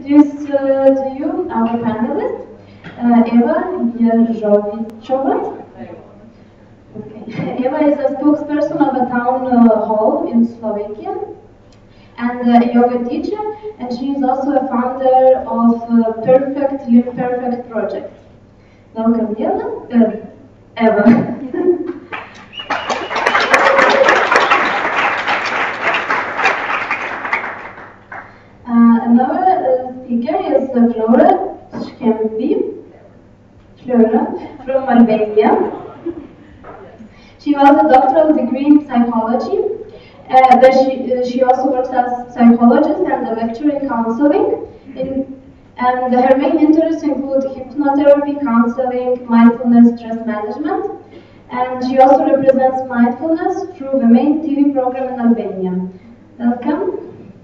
introduce to you our panelist, Ježovičová. Okay. Eva is a spokesperson of a town hall in Slovakia and a yoga teacher, and she is also a founder of Perfect Live Perfect project. Welcome, Eva. Another speaker is Fleura, Shkëmbi, from Albania. She has a doctoral degree in psychology, but she also works as a psychologist and a lecturer in counseling. And her main interests include hypnotherapy, counseling, mindfulness, stress management. And she also represents mindfulness through the main TV program in Albania. Welcome.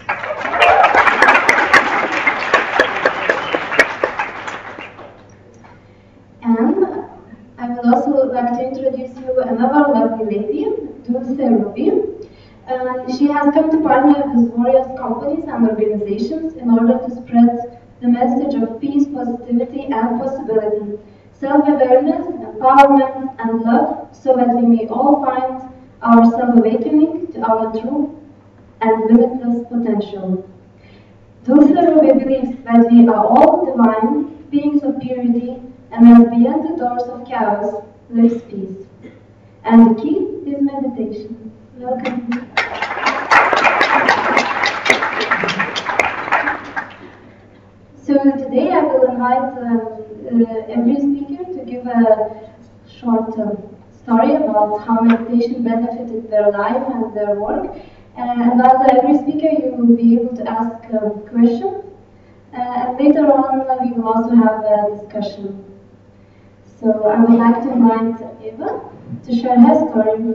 And I would also like to introduce you another lovely lady, Dulce. She has come to partner with various companies and organizations in order to spread the message of peace, positivity, and possibility, self-awareness, empowerment, and love, so that we may all find our self-awakening to our true and limitless potential. Dulce believes that we are all divine beings of purity, and that beyond the doors of chaos lives peace. And the key is meditation. Welcome. So today I will invite every speaker to give a short story about how meditation benefited their life and their work. And after every speaker you will be able to ask questions. And later on we will also have a discussion. So I would like to invite Eva to share her story.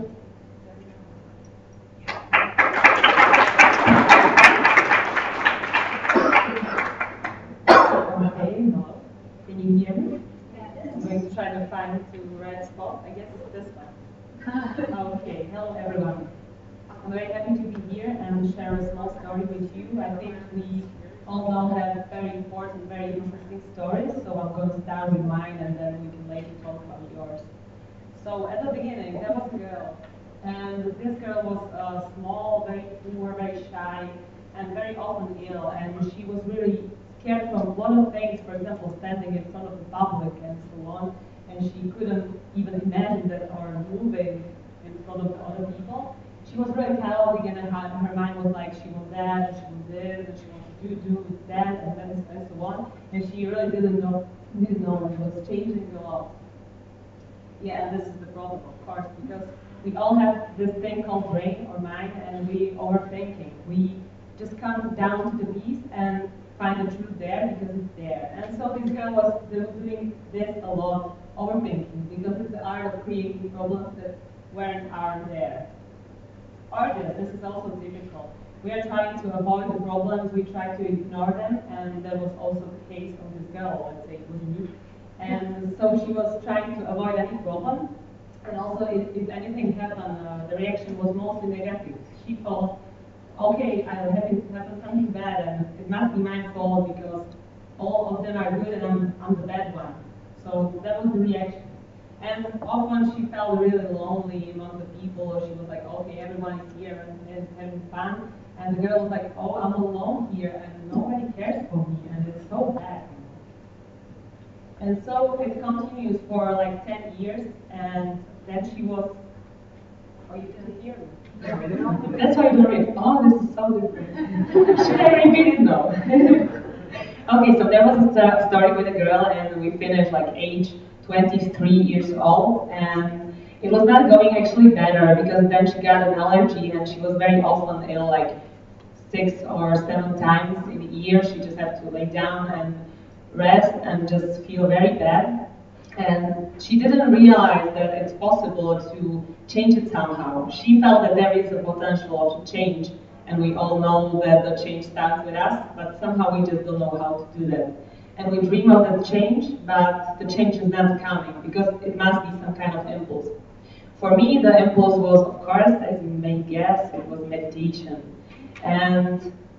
Okay, can you hear me? I'm going to try to find the right spot. I guess it's this one. Okay, hello everyone. I'm very happy to be here and share a small story with you. I think we all now have very important, very interesting stories, so I'm going to start with mine and then we can later talk about yours. So at the beginning, there was a girl, and this girl was small, very poor, very shy, and very often ill, and she was really scared from a lot of things, for example, standing in front of the public and so on, and she couldn't even imagine that or moving in front of other people. She was really chaotic, and her mind was like she was that, she was this, and she wanted to do that, and so on. And she really didn't know. She was changing a lot. Yeah, and this is the problem, of course, because we all have this thing called brain or mind, and we overthinking. We just come down to the beast and find the truth there because it's there. And so this girl was doing this a lot, overthinking, because it's the art of creating problems that aren't there. This is also difficult. We are trying to avoid the problems, we try to ignore them, and that was also the case of this girl, let's say it was me. And so she was trying to avoid any problem, and also if anything happened, the reaction was mostly negative. She thought, okay, I happen something bad, and it must be my fault because all of them are good and I'm the bad one. So that was the reaction. And often she felt really lonely among the people, or she was like, okay, everyone is here and having fun. And the girl was like, oh, I'm alone here and nobody cares for me, and it's so bad. And so it continues for like 10 years, and then she was, oh, you didn't hear me? That's why you read, oh, this is so different. Should I repeat it? No. Okay, so there was a story with a girl, and we finished like age 23 years old, and it was not going actually better because then she got an allergy and she was very often ill, like 6 or 7 times in a year. She just had to lay down and rest and just feel very bad. And she didn't realize that it's possible to change it somehow. She felt that there is a potential to change, and we all know that the change starts with us, but somehow we just don't know how to do that. And we dream of that change, but the change is not coming because it must be some kind of impulse. For me, the impulse was, of course, as you may guess, it was meditation. And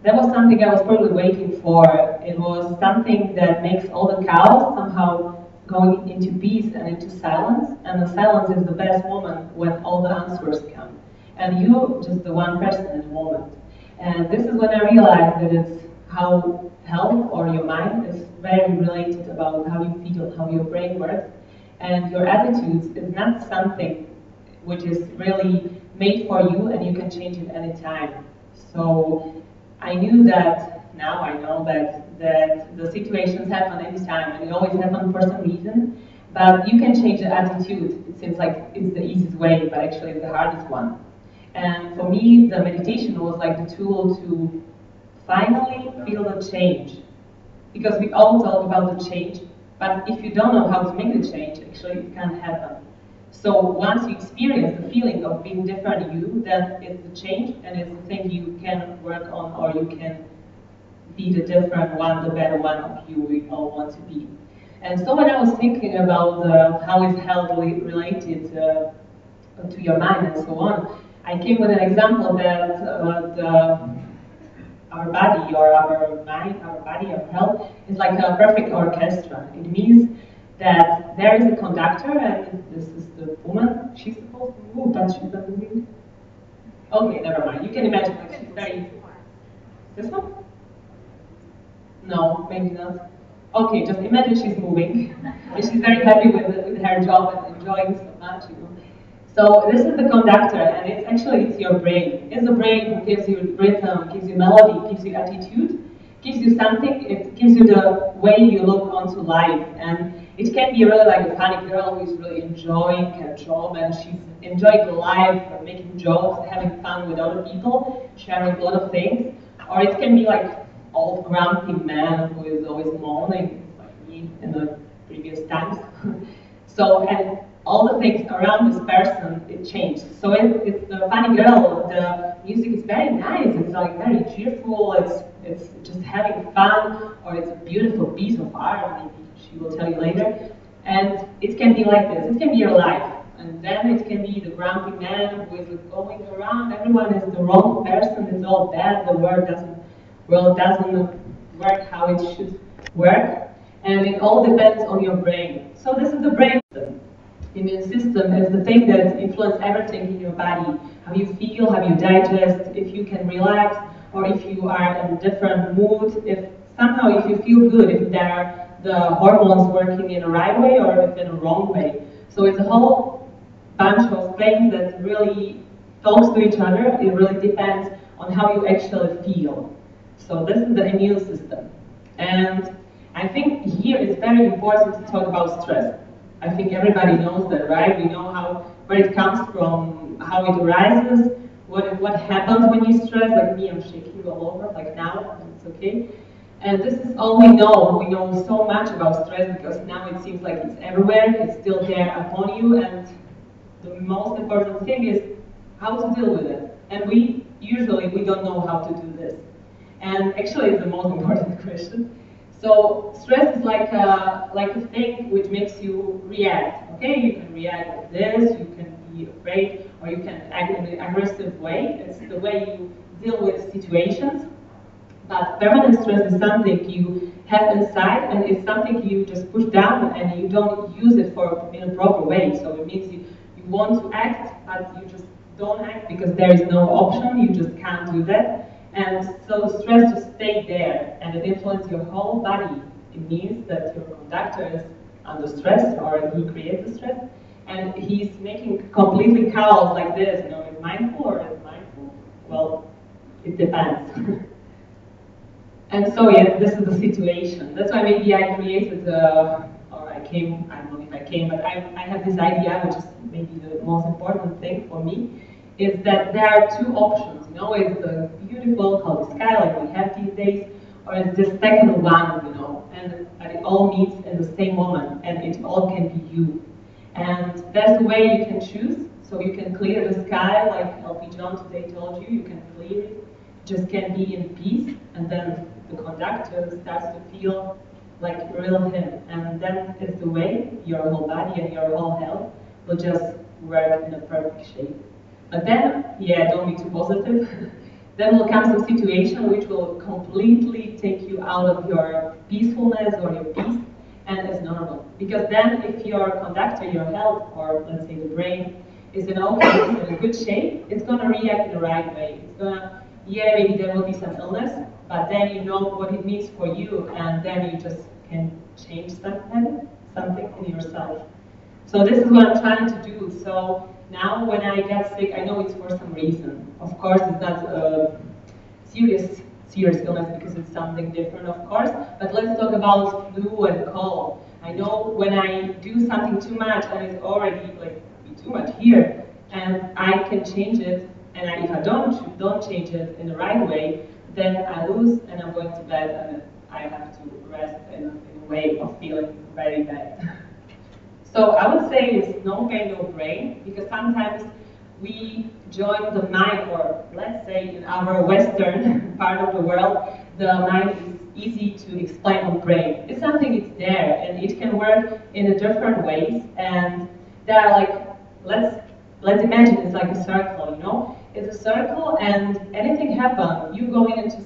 that was something I was probably waiting for. It was something that makes all the chaos somehow going into peace and into silence. And the silence is the best moment when all the answers come. And you, just the one person in the moment. And this is when I realized that it's how health or your mind is very related about how you feel, how your brain works. And your attitudes is not something which is really made for you and you can change it anytime. So I knew that, now I know that the situations happen anytime and it always happen for some reason, but you can change the attitude. It seems like it's the easiest way, but actually it's the hardest one. And for me, the meditation was like the tool to finally feel the change. Because we all talk about the change, but if you don't know how to make the change, actually it can't happen. So once you experience the feeling of being different you, then it's the change and it's the thing you can work on, or you can be the different one, the better one of you we all want to be. And so when I was thinking about how is health related to your mind and so on, I came with an example that our body or our mind, our body, our health is like a perfect orchestra. It means that there is a conductor and this is the woman. She's supposed to move, but she's not moving. Okay, never mind. You can imagine like she's very... This one? No, maybe not. Okay, just imagine she's moving. And she's very happy with her job and enjoying so much, you know. So this is the conductor, and it's your brain. It's the brain who gives you rhythm, gives you melody, gives you attitude, gives you something. It gives you the way you look onto life, and it can be really like a funny girl who is really enjoying her job, and she's enjoying life, making jokes, having fun with other people, sharing a lot of things. Or it can be like old grumpy man who is always moaning, like me in the previous times. So, and all the things around this person, it changed. So it's the funny girl, the music is very nice, it's like very cheerful, it's just having fun, or it's a beautiful piece of art, maybe she will tell you later. And it can be like this, it can be your life. And then it can be the grumpy man who is going around, everyone is the wrong person, it's all bad, the world doesn't work how it should work. And it all depends on your brain. So this is the brain system. Immune system is the thing that influences everything in your body. How you feel, how you digest, if you can relax, or if you are in a different mood, if you feel good, if there are the hormones working in the right way or if in the wrong way. So it's a whole bunch of things that really talks to each other. It really depends on how you actually feel. So this is the immune system. And I think here it's very important to talk about stress. I think everybody knows that, right? We know where it comes from, how it arises, what happens when you stress. Like me, I'm shaking all over, like now, and it's okay. And this is all we know. We know so much about stress because now it seems like it's everywhere, it's still there upon you, and the most important thing is how to deal with it. And we don't know how to do this. And actually it's the most important question. So stress is like a thing which makes you react. Okay, you can react like this, you can be afraid, or you can act in an aggressive way. It's the way you deal with situations. But permanent stress is something you have inside, and it's something you just push down and you don't use it in a proper way. So it means you want to act, but you just don't act because there is no option, you just can't do that. And so stress just stays there and it influences your whole body. It means that your conductor is under stress, or he creates the stress, and he's making completely chaos like this. You know, is mindful or is mindful? Well, it depends. And so yeah, this is the situation. That's why maybe I created, I don't know if I came, but I have this idea, which is maybe the most important thing for me, is that there are two options. You know, it's the beautiful, called the sky, like we have these days, or it's the second one, you know, and it all meets in the same moment, and it all can be you. And that's the way you can choose. So you can clear the sky, like LP John today told you, you can clear it, just can be in peace, and then the conductor starts to feel like real him. And then it's the way your whole body and your whole health will just work in a perfect shape. But then, yeah, don't be too positive. then will come some situation which will completely take you out of your peacefulness or your peace, and it's normal. Because then if your conductor, your health, or let's say the brain, is in okay, is in a good shape, it's gonna react in the right way. It's gonna, yeah, maybe there will be some illness, but then you know what it means for you, and then you just can change something in yourself. So this is what I'm trying to do. So now when I get sick, I know it's for some reason. Of course, it's not a serious illness because it's something different, of course. But let's talk about flu and cold. I know when I do something too much and it's already like too much here, and I can change it. And if I don't change it in the right way, then I lose and I'm going to bed and I have to rest in a way of feeling very bad. So I would say it's no pain, no brain, because sometimes we join the mind, or let's say in our Western part of the world, the mind is easy to explain on brain. It's something, it's there, and it can work in a different ways. And there are like, let's imagine it's like a circle, you know? It's a circle, and anything happens, you going into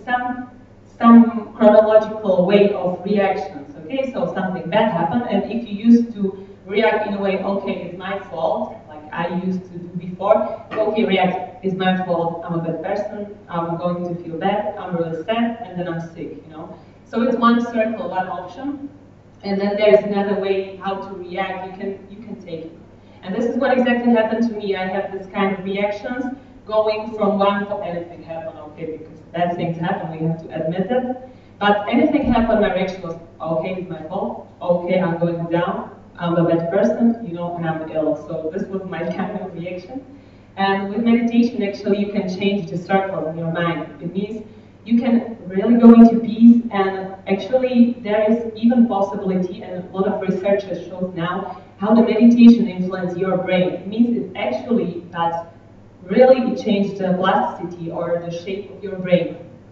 some chronological way of reactions. Okay, so something bad happened, and if you used to react in a way, okay, it's my fault, like I used to do before, okay, react, it's my fault, I'm a bad person, I'm going to feel bad, I'm really sad, and then I'm sick, you know? So it's one circle, one option, and then there's another way how to react, you can take it. And this is what exactly happened to me. I have this kind of reactions going from one to anything happened, okay, because bad things happen, we have to admit it. But anything happened, my reaction was, okay, it's my fault, okay, I'm going down, I'm a bad person, you know, and I'm ill. So this was my kind of reaction. And with meditation, actually, you can change the circles in your mind. It means you can really go into peace, and actually there is even possibility, and a lot of researchers show now, how the meditation influences your brain. It means it actually does really change the plasticity or the shape of your brain.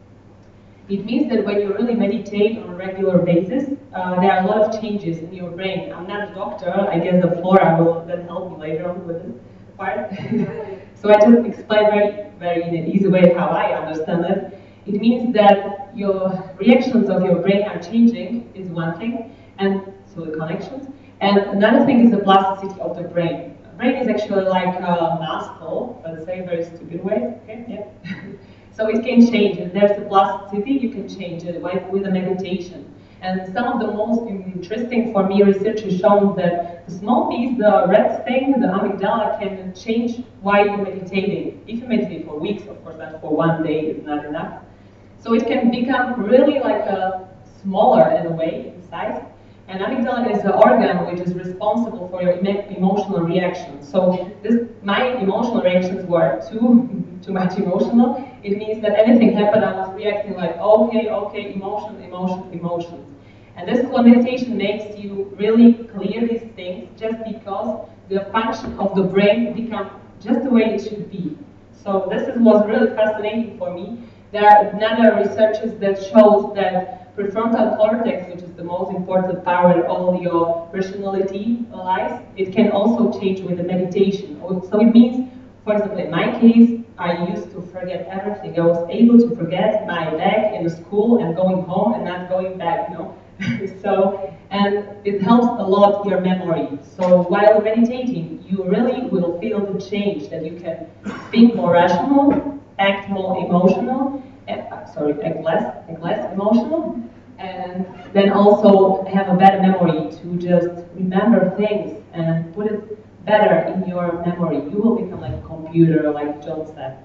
It means that when you really meditate on a regular basis, there are a lot of changes in your brain. I'm not a doctor, I guess the Fleura will then help me later on with this part. So I just explain very in an easy way how I understand it. It means that your reactions of your brain are changing is one thing, and so the connections. And another thing is the plasticity of the brain. The brain is actually like a muscle, let's say very stupid way, okay, yeah. So it can change, and there's the plasticity, you can change it with the meditation. And some of the most interesting for me research has shown that the small piece, the red thing, the amygdala, can change while you're meditating. If you meditate for weeks, of course, not for one day, it's not enough. So it can become really like a smaller in a way, in size. And amygdala is the organ which is responsible for your emotional reactions. So my emotional reactions were too much emotional. It means that anything happened, I was reacting like, okay, emotions. And this is what meditation makes you really clear these things, just because the function of the brain becomes just the way it should be. So this was really fascinating for me. There are another researches that shows that prefrontal cortex, which is the most important part where all your personality lies, it can also change with the meditation. So it means, for example, in my case, I used to forget everything. I was able to forget my bag in the school and going home and not going back, you know. So, and it helps a lot your memory. So while meditating, you really will feel the change, that you can think more rational, act more emotional, act less emotional, and then also have a better memory to just remember things and put it better in your memory. You will become like a computer, like John said.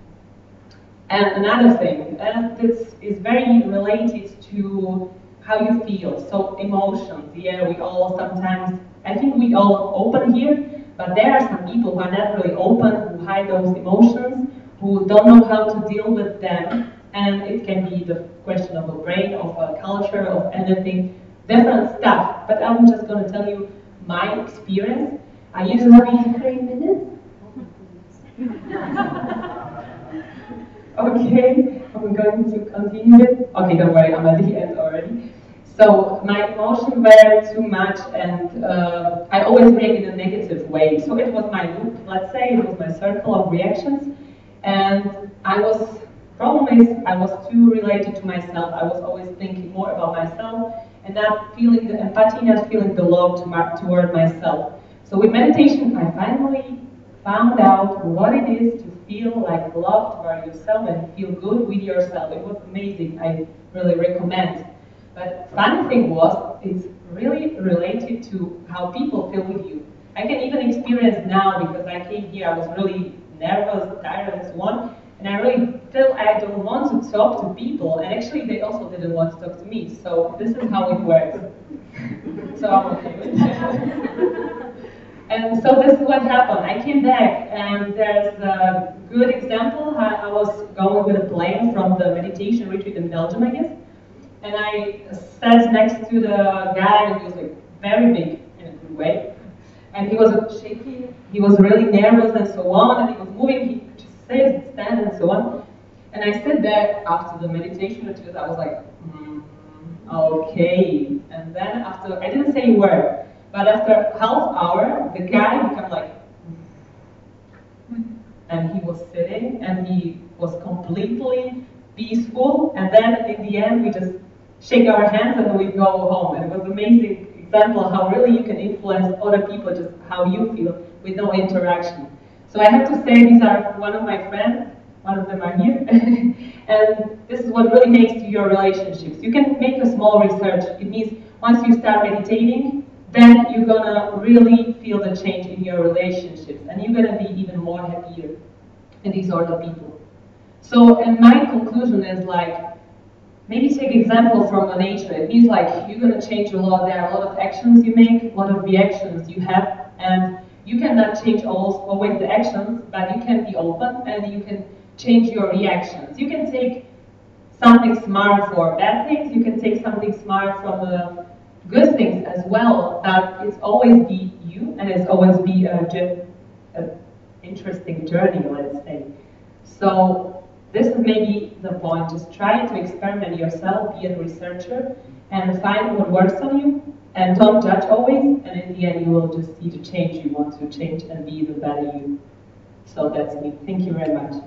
And another thing, and this is very related to how you feel. So emotions, yeah, we all sometimes, I think we all open here, but there are some people who are not really open, who hide those emotions, who don't know how to deal with them. And it can be the question of a brain, of a culture, of anything, different stuff. But I'm just going to tell you my experience. I used to be 3 minutes. Okay, I'm going to continue it. Okay, don't worry, I'm at the end already. So my emotions were too much, and I always react in a negative way. So it was my loop, let's say, it was my circle of reactions, and I was problem is I was too related to myself. I was always thinking more about myself and not feeling the empathy, not feeling the love toward myself. So with meditation, I finally found out what it is to feel like love toward yourself and feel good with yourself. It was amazing. I really recommend. But funny thing was, it's really related to how people feel with you. I can even experience now because I came here, I was really nervous, tired, and so on. And I really feel I don't want to talk to people, and actually they also didn't want to talk to me. So this is how it works. So I'm okay with it. And so this is what happened. I came back, and there's a good example. I was going with a plane from the meditation retreat in Belgium, I guess. And I sat next to the guy, and he was like very big in a good way. And he was shaky, he was really nervous and so on, and he was moving, he could just sit and stand and so on. And I sat there after the meditation retreat, I was like, okay. And then after, I didn't say a word, but after half hour, the guy became like, and he was sitting, and he was completely peaceful, and then in the end, we just shake our hands and we go home. And it was amazing example how really you can influence other people, just how you feel with no interaction. So I have to say these are one of my friends, one of them are here, and this is what really makes to your relationships. You can make a small research. It means once you start meditating, then you're gonna really feel the change in your relationships, and you're gonna be even more happier in these other people. So, and my conclusion is like, maybe take example from the nature. It means like you're going to change a lot. There are a lot of actions you make, a lot of reactions you have, and you cannot change always the actions, but you can be open and you can change your reactions. You can take something smart for bad things, you can take something smart from the good things as well, but it's always be you, and it's always be an interesting journey, let's say. So this is maybe the point. Just try to experiment yourself, be a researcher, and find what works on you, and don't judge always, and in the end you will just see the change you want to change and be the better you. So that's me. Thank you very much.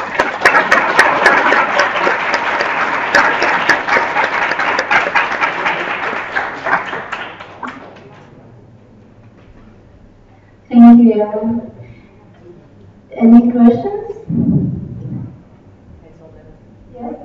Thank you. Any questions? Yes?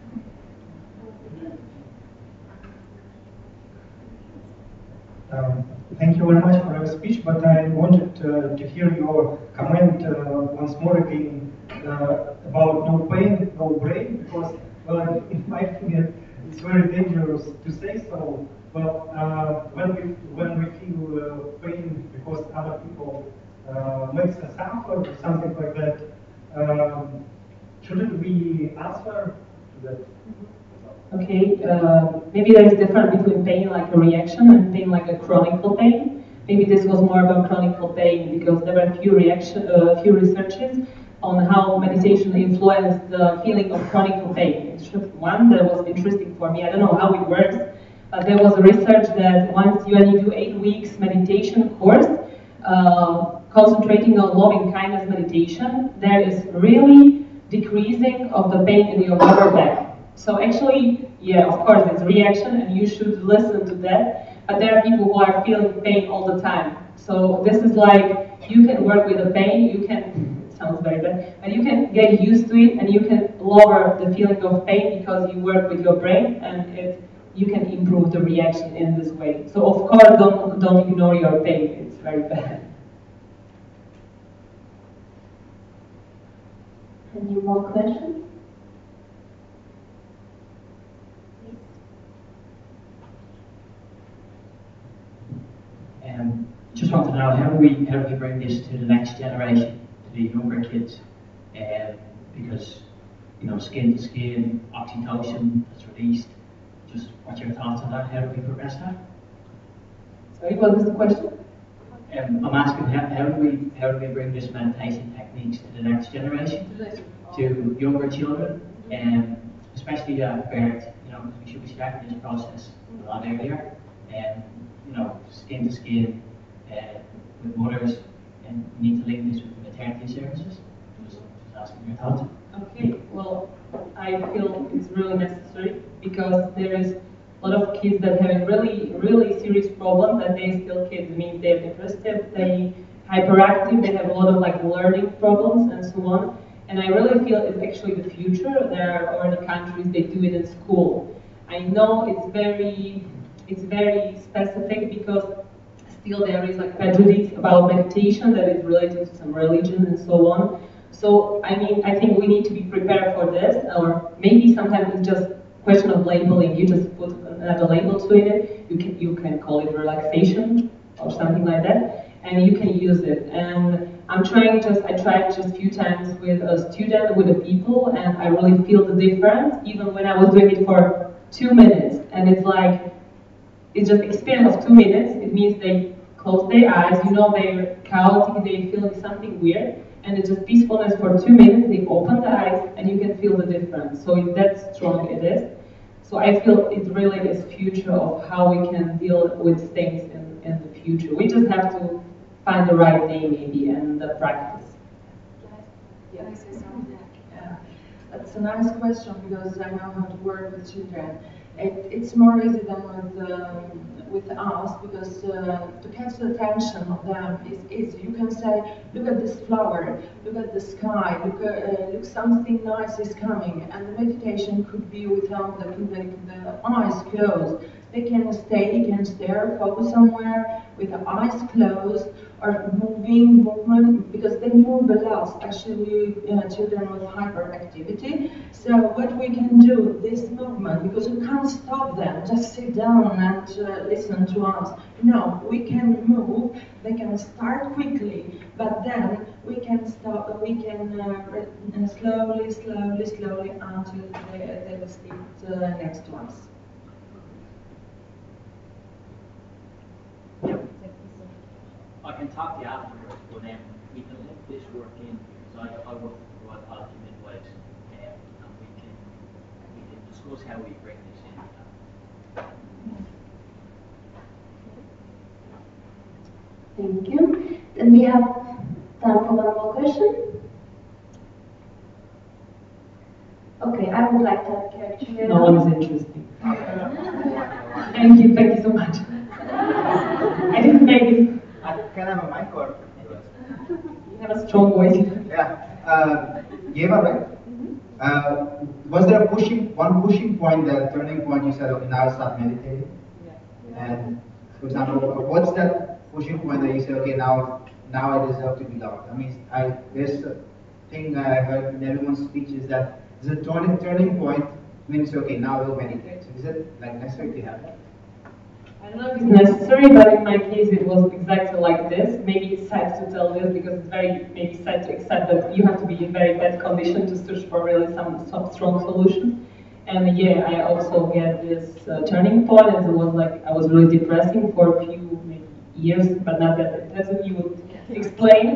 Thank you very much for your speech, but I wanted to hear your comment once more again about no pain, no brain, because, well, in my opinion, it's very dangerous to say so. Well, when we feel pain because other people makes us suffer or something like that, shouldn't we answer to that? Okay, maybe there is difference between pain like a reaction and pain like a chronic pain. Maybe this was more about chronic pain because there were few researches on how meditation influenced the feeling of chronic pain. It's just one that was interesting for me. I don't know how it works, but there was a research that once you only do 8 weeks meditation course, concentrating on loving kindness meditation, there is really decreasing of the pain in your lower back. So actually, yeah, of course, it's reaction and you should listen to that, but there are people who are feeling pain all the time. So this is like, you can work with the pain, you can, it sounds very bad, but you can get used to it and you can lower the feeling of pain because you work with your brain and you can improve the reaction in this way. So of course, don't ignore your pain, it's very bad. Any more questions? Just want to know how do we bring this to the next generation, to the younger kids, because skin to skin, oxytocin that's released. Just what's your thoughts on that? How do we progress that? Sorry, what was the question? I'm asking how do we bring this meditation techniques to the next generation, to younger children, especially parents. Because we should be starting this process a lot earlier, skin to skin with mothers, and we need to link this with maternity services. Just asking your thoughts. Okay, well, I feel it's really necessary because there is a lot of kids that have really serious problems that they still kids. I mean, they're depressive, they hyperactive, they have a lot of like learning problems and so on. And I really feel it's actually the future. There are already countries they do it in school. I know it's very specific because still there is like prejudice about meditation that is related to some religion and so on. So I mean, I think we need to be prepared for this, or maybe sometimes it's just question of labeling. You just put another label to it. You can call it relaxation or something like that, and you can use it. And I tried just a few times with a student, with the people, and I really feel the difference. Even when I was doing it for 2 minutes, and it's just experience of 2 minutes. It means they close their eyes. You know they're chaotic. They feel something weird. And it's just peacefulness for 2 minutes, they open the eyes and you can feel the difference. So if that's strong it is. So I feel it really is future of how we can deal with things in the future. We just have to find the right day maybe and the practice. Can I say something? Yeah. That's a nice question because I know how to work with children. It's more easy than with us because to catch the attention of them is easy. You can say, look at this flower, look at the sky, look something nice is coming, and the meditation could be without the eyes closed. They can stare, focus somewhere with the eyes closed, or movement, because they move a lot, especially children with hyperactivity. So what we can do, this movement, because we can't stop them, just sit down and listen to us. No, we can move, they can start quickly, but then we can stop, we can slowly until they will sit next to us. I can talk to you afterwards, but we can link this work in because I work with the Royal College of Midwives, and we can discuss how we bring this in. Thank you. Then we have time for one more question. Okay, I would like to ask you actually. No one is interested. Thank you so much. I didn't make it. Can I have a mic or? You have a strong voice. Yeah. Eva, right? Was there one pushing point, the turning point you said, okay, now I'll start meditating? Yeah. And for example, what's that pushing point that you say, okay, now I deserve to be loved? I mean, there's a thing I heard in everyone's speech is that there's a turning point means, okay, now we'll meditate. So is it like necessary to have that? I don't know if it's necessary, but in my case it was exactly like this. Maybe it's sad to tell this because it's very maybe sad to accept that you have to be in very bad condition to search for really some strong solution. And yeah, I also get this turning point, and it was like I was really depressing for a few maybe years, but not that that's what you would explain.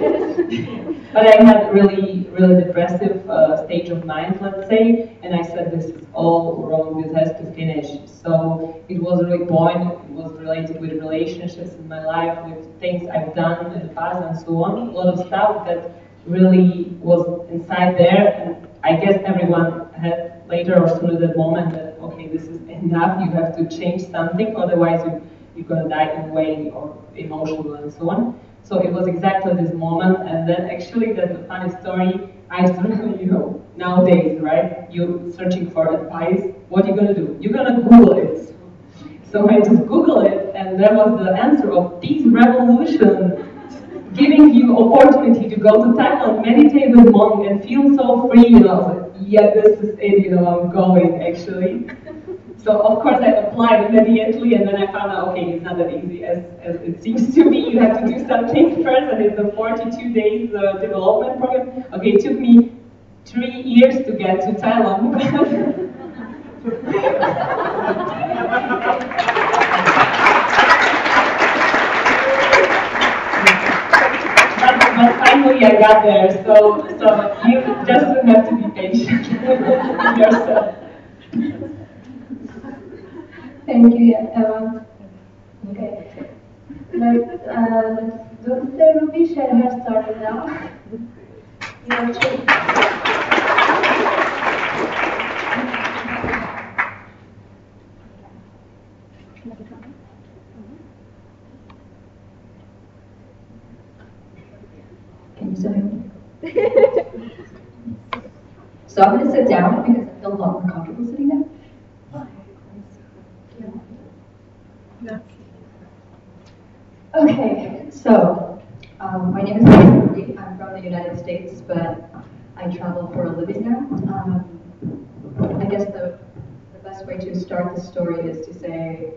But I had really depressive stage of mind, let's say, and I said this is all wrong. This has to finish. So it was really point. It was related with relationships in my life, with things I've done in the past, and so on. A lot of stuff that really was inside there, and I guess everyone had later or sooner that moment that okay, this is enough. You have to change something, otherwise you're gonna die in a way or emotional and so on. So it was exactly this moment, and then actually that's a funny story. I don't nowadays, right? You're searching for advice. What are you gonna do? You're gonna Google it. So I just Google it, and there was the answer of peace revolution, giving you opportunity to go to Thailand, meditate with monk, and feel so free. I was like, yeah, this is it. I'm going actually. So of course I applied immediately, and then I found out, okay, it's not that easy as it seems to be. You have to do something first, and it's a 42 days development program. Okay, it took me 3 years to get to Thailand. but finally I got there, so you just have to be patient with yourself. Thank you, Eva. Okay. Let's Dulce Ruby share her story now. Your Can you still hear me? So I'm going to sit down because I feel a lot more comfortable sitting down. Okay, so my name is Shkëmbi. I'm from the United States, but I travel for a living now. I guess the best way to start the story is to say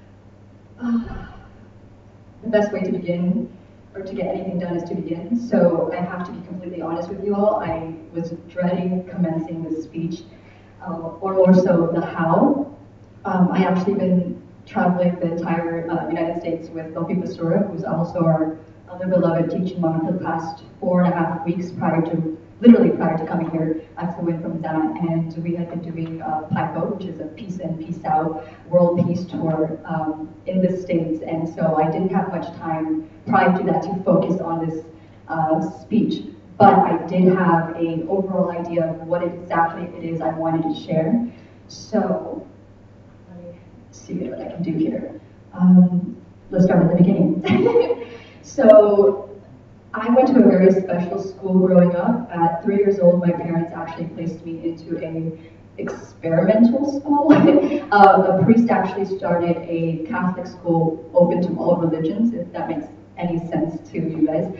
the best way to begin or to get anything done is to begin. So I have to be completely honest with you all. I was dreading commencing this speech, or more so the how. I actually been traveling the entire United States with Fleura, who's also our other beloved teaching mom for the past 4.5 weeks literally prior to coming here. I flew in from that, and we had been doing PIPO, which is a Peace In, Peace Out World Peace Tour in the States, and so I didn't have much time prior to that to focus on this speech. But I did have an overall idea of what exactly it is I wanted to share. So let me see what I can do here. Let's start at the beginning. So I went to a very special school growing up. At 3 years old, my parents actually placed me into an experimental school. A priest actually started a Catholic school open to all religions, if that makes any sense to you guys.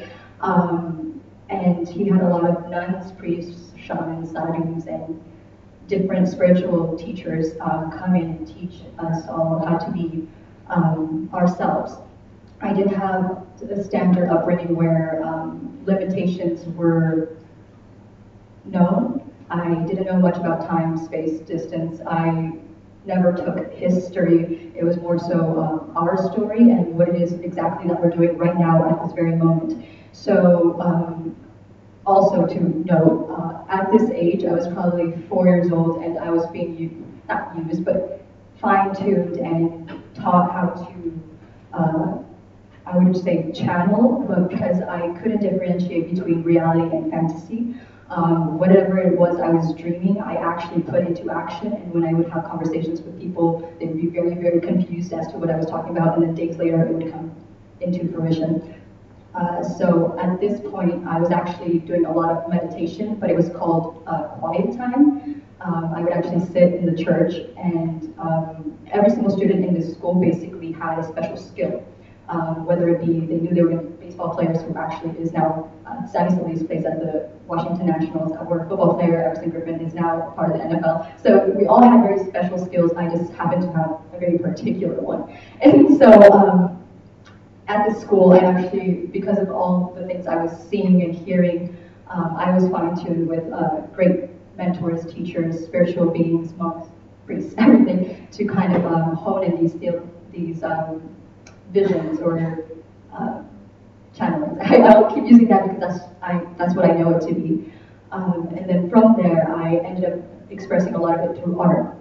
And he had a lot of nuns, priests, shamans, sadhus, and different spiritual teachers come in and teach us all how to be ourselves. I didn't have a standard upbringing where limitations were known. I didn't know much about time, space, distance. I never took history. It was more so our story and what it is exactly that we're doing right now at this very moment. So also to note, at this age, I was probably 4 years old, and I was being not used, but fine-tuned and taught how to I would say channel, but because I couldn't differentiate between reality and fantasy. Whatever it was I was dreaming, I actually put into action, and when I would have conversations with people, they would be very, very confused as to what I was talking about, and then days later it would come into fruition. So at this point, I was actually doing a lot of meditation, but it was called quiet time. I would actually sit in the church, and every single student in this school basically had a special skill. Whether it be they knew they were going to be baseball players, who actually is now Sammy Solis plays at the Washington Nationals, or football player Everson Griffin is now part of the NFL. So we all had very special skills. I just happened to have a very particular one. And so at this school, I actually, because of all the things I was seeing and hearing, I was fine-tuned with great mentors, teachers, spiritual beings, monks, priests, everything, to kind of hone in these visions or channelings. I'll keep using that because that's what I know it to be. And then from there, I ended up expressing a lot of it through art.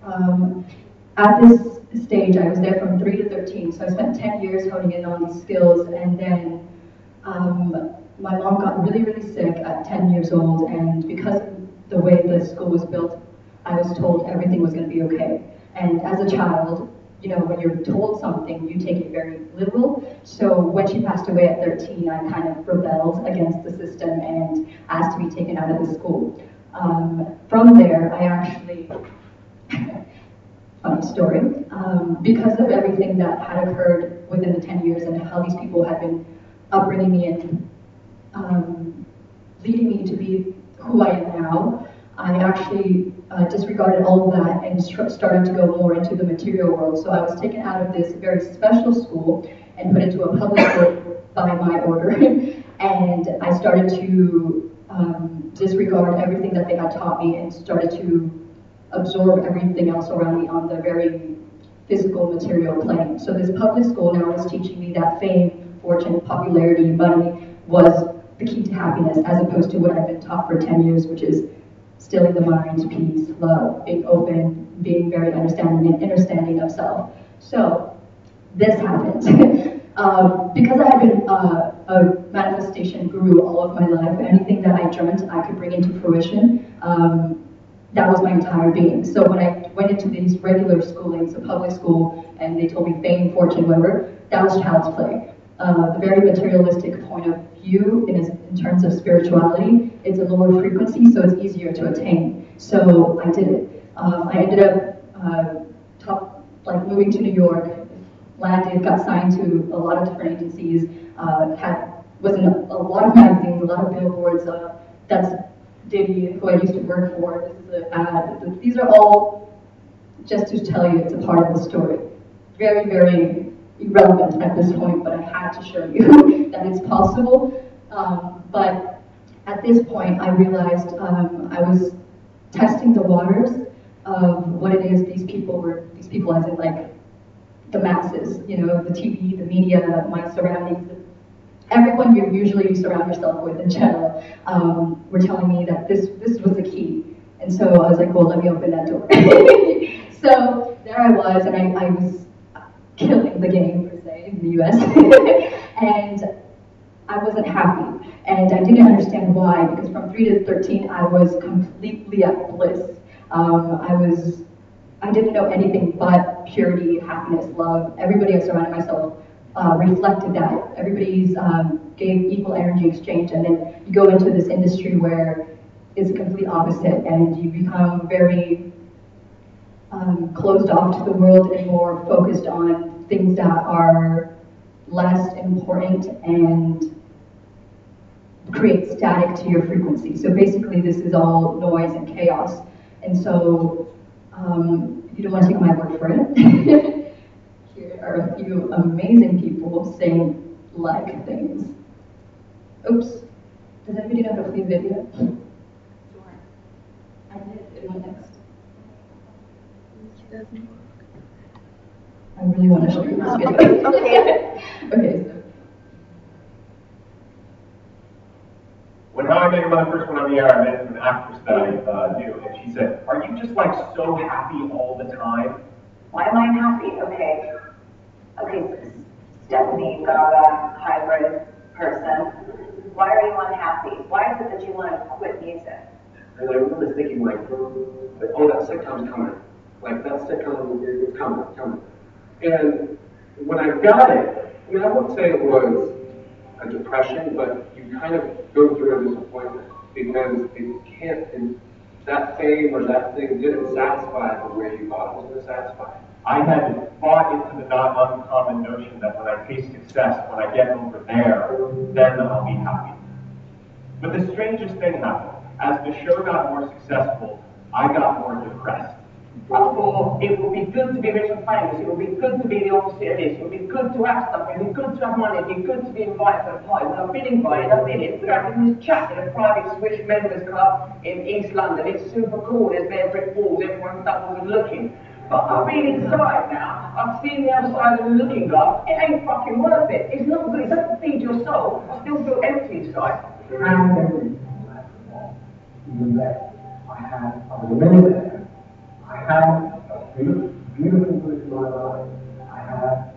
At this stage, I was there from 3 to 13, so I spent 10 years honing in on these skills, and then my mom got really, really sick at 10 years old, and because of the way the school was built, I was told everything was going to be okay. And as a child, you know, when you're told something, you take it very literal. So when she passed away at 13, I kind of rebelled against the system and asked to be taken out of the school. From there, I actually, funny story, because of everything that had occurred within the 10 years and how these people had been upbringing me and leading me to be who I am now, I actually disregarded all of that and started to go more into the material world. So I was taken out of this very special school and put into a public school by my order. And I started to disregard everything that they had taught me and started to absorb everything else around me on the very physical material plane. So this public school now was teaching me that fame, fortune, popularity, money was the key to happiness, as opposed to what I've been taught for 10 years, which is stilling the mind, peace, love, being open, being very understanding and understanding of self. So this happened. Because I had been a manifestation guru all of my life, anything that I dreamt I could bring into fruition. that was my entire being. So when I went into these regular schoolings, a public school, and they told me fame, fortune, whatever, that was child's play. The very materialistic point of view in terms of spirituality, it's a lower frequency, so it's easier to attain. So I did it. I ended up moving to New York, landed, got signed to a lot of different agencies, was in a lot of magazines, a lot of billboards. That's Diddy, who I used to work for. This is an ad. These are all just to tell you it's a part of the story. Very, very irrelevant at this point, but I had to show you that it's possible. But at this point, I realized I was testing the waters of what it is these people as in like the masses, you know, the TV, the media, my surroundings, everyone you usually surround yourself with in general, were telling me that this was the key. And so I was like, well, let me open that door. So there I was, and I was killing the game, per se, in the US. And I wasn't happy. And I didn't understand why, because from 3 to 13, I was completely at bliss. I didn't know anything but purity, happiness, love. Everybody I surrounded myself reflected that. Everybody's gave equal energy exchange, and then you go into this industry where it's a complete opposite, and you become very closed off to the world and more focused on things that are less important and create static to your frequency. So basically this is all noise and chaos. And so you don't want to take my word for it. Here are a few amazing people saying like things. Oops. Does anybody know how to play video? Sure. I did. It went next. I really want to show you this video. Okay. Okay. So. When How I Met Your Mother first went on the air, I met an actress that I knew, and she said, "Are you just like so happy all the time?" Why am I happy? Okay, Stephanie Gaga, hybrid person. Why are you unhappy? Why is it that you want to quit music? And I remember thinking like, oh, that sitcom's coming. Like that sitcom is coming. And when I got it, I mean, I wouldn't say it was a depression, but you kind of go through a disappointment because that fame or that thing didn't satisfy the way you thought it was going to satisfy. I had bought into the not uncommon notion that when I taste success, when I get over there, then I'll be happy. But the strangest thing happened. As the show got more successful, I got more depressed. I thought it would be good to be rich and famous, it would be good to be the opposite of this, it would be good to have stuff, it would be good to have money, it would be good to be invited to a party. When I've been invited, I've been in. We're having this chat in a private Swiss members club in East London. It's super cool, there's bare brick walls, everyone's double looking. But I've been inside now, I've seen the other side of the looking glass, it ain't fucking worth it. It's not good, it doesn't feed your soul, I still feel empty inside. And even that, I was a millionaire. I had a beautiful place in my life. I had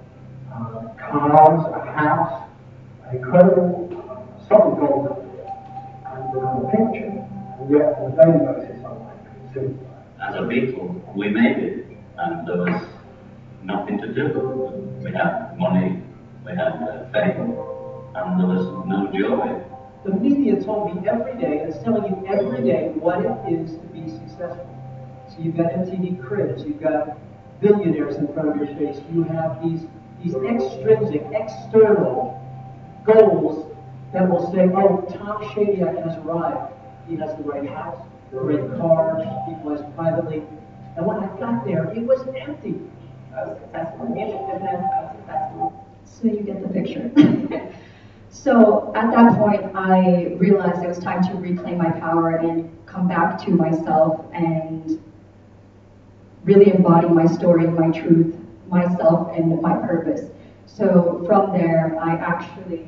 cars, a house, an incredible soccer goal, and a picture. And yet, on a daily basis, I'm like, consumed. As a people, we made it, and there was nothing to do. We had money, we had fame, and there was no joy. The media told me every day, and it's telling you every day what it is to be successful. So you've got MTV Cribs, you've got billionaires in front of your face, you have these extrinsic, external goals that will say, oh, Tom Shadyac has arrived. He has the right house, the right cars, he flies privately. And when I got there, it was empty. I was successful in music business, I was successful. So you get the picture. So at that point, I realized it was time to reclaim my power and come back to myself and really embody my story, my truth, myself, and my purpose. So from there, I actually,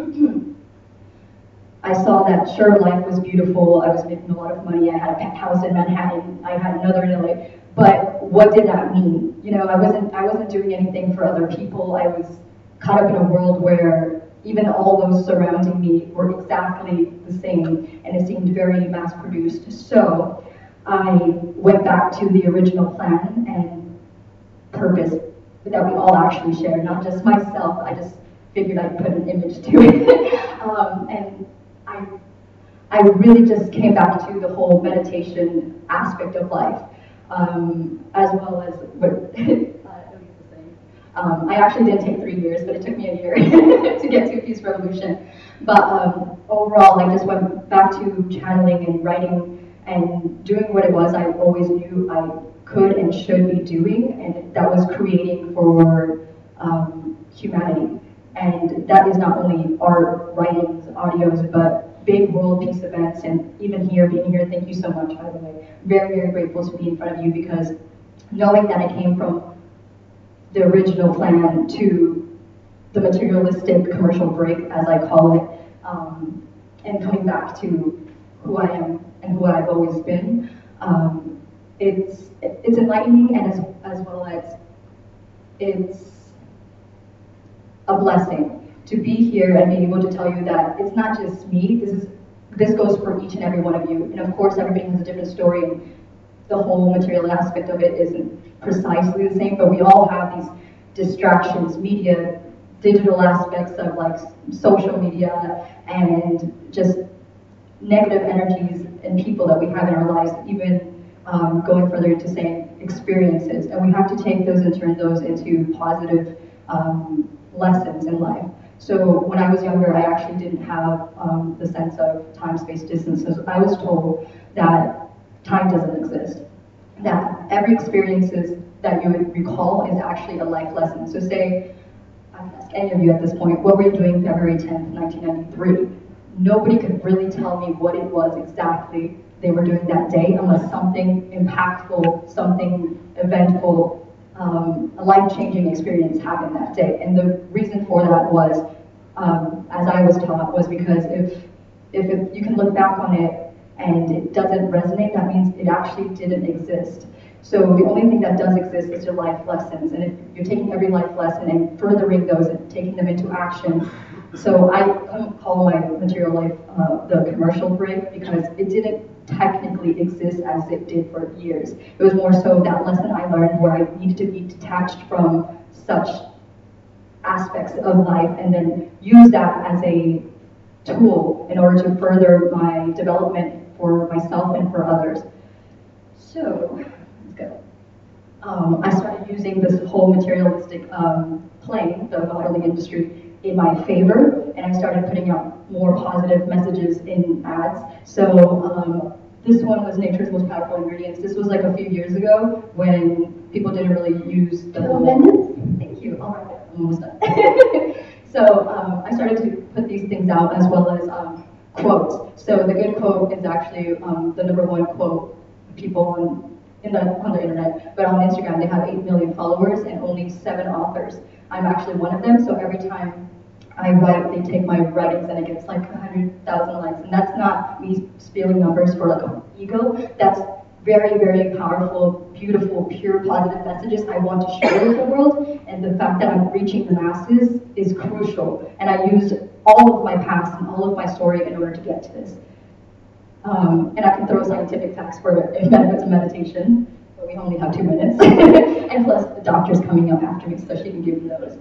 I saw that sure, life was beautiful, I was making a lot of money, I had a house in Manhattan, I had another in LA, but what did that mean? You know, I wasn't doing anything for other people. I was caught up in a world where even all those surrounding me were exactly the same, and it seemed very mass-produced. So I went back to the original plan and purpose that we all actually share, not just myself. I just figured I'd put an image to it. And I really just came back to the whole meditation aspect of life, as well as what I actually did take 3 years, but it took me a year to get to Peace Revolution. But overall, I just went back to channeling and writing and doing what it was I always knew I could and should be doing, and that was creating for humanity. And that is not only art, writings, audios, but big world peace events, and even here, being here, thank you so much, by the way. Very, very grateful to be in front of you, because knowing that I came from the original plan to the materialistic commercial break, as I call it, and coming back to who I am and who I've always been, it's enlightening, and as well as it's a blessing to be here and be able to tell you that it's not just me. This goes for each and every one of you, and of course everybody has a different story, and the whole material aspect of it isn't precisely the same, but we all have these distractions, media, digital aspects of like social media, and just negative energies and people that we have in our lives, even going further into saying experiences, and we have to take those and turn those into positive lessons in life. So when I was younger, I actually didn't have the sense of time, space, distance. So I was told that time doesn't exist, that every experiences that you would recall is actually a life lesson. So say, I can ask any of you at this point, what were you doing February 10th, 1993? Nobody could really tell me what it was exactly they were doing that day unless something impactful, something eventful, a life-changing experience happened that day. And the reason for that was, as I was taught, was because if you can look back on it and it doesn't resonate, that means it actually didn't exist. So the only thing that does exist is your life lessons. And if you're taking every life lesson and furthering those and taking them into action. So I couldn't call my material life the commercial break, because it didn't technically exist as it did for years. It was more so that lesson I learned where I needed to be detached from such aspects of life and then use that as a tool in order to further my development for myself and for others. So, let's go. I started using this whole materialistic plane, the modeling industry, in my favor, and I started putting out more positive messages in ads. So this one was Nature's Most Powerful Ingredients. This was like a few years ago when people didn't really use the Thank you. All right, I'm almost done. So I started to put these things out, as well as quotes. So the good quote is actually the #1 quote people on the internet, but on Instagram they have 8 million followers and only 7 authors. I'm actually one of them, so every time I write, they take my writings and it gets like 100,000 likes. And that's not me spilling numbers for like an ego. That's very, very powerful, beautiful, pure, positive messages I want to share with the world. And the fact that I'm reaching the masses is crucial. And I used all of my past and all of my story in order to get to this. And I can throw scientific facts for benefits of meditation, but we only have 2 minutes. And plus the doctor's coming up after me, so she can give me those.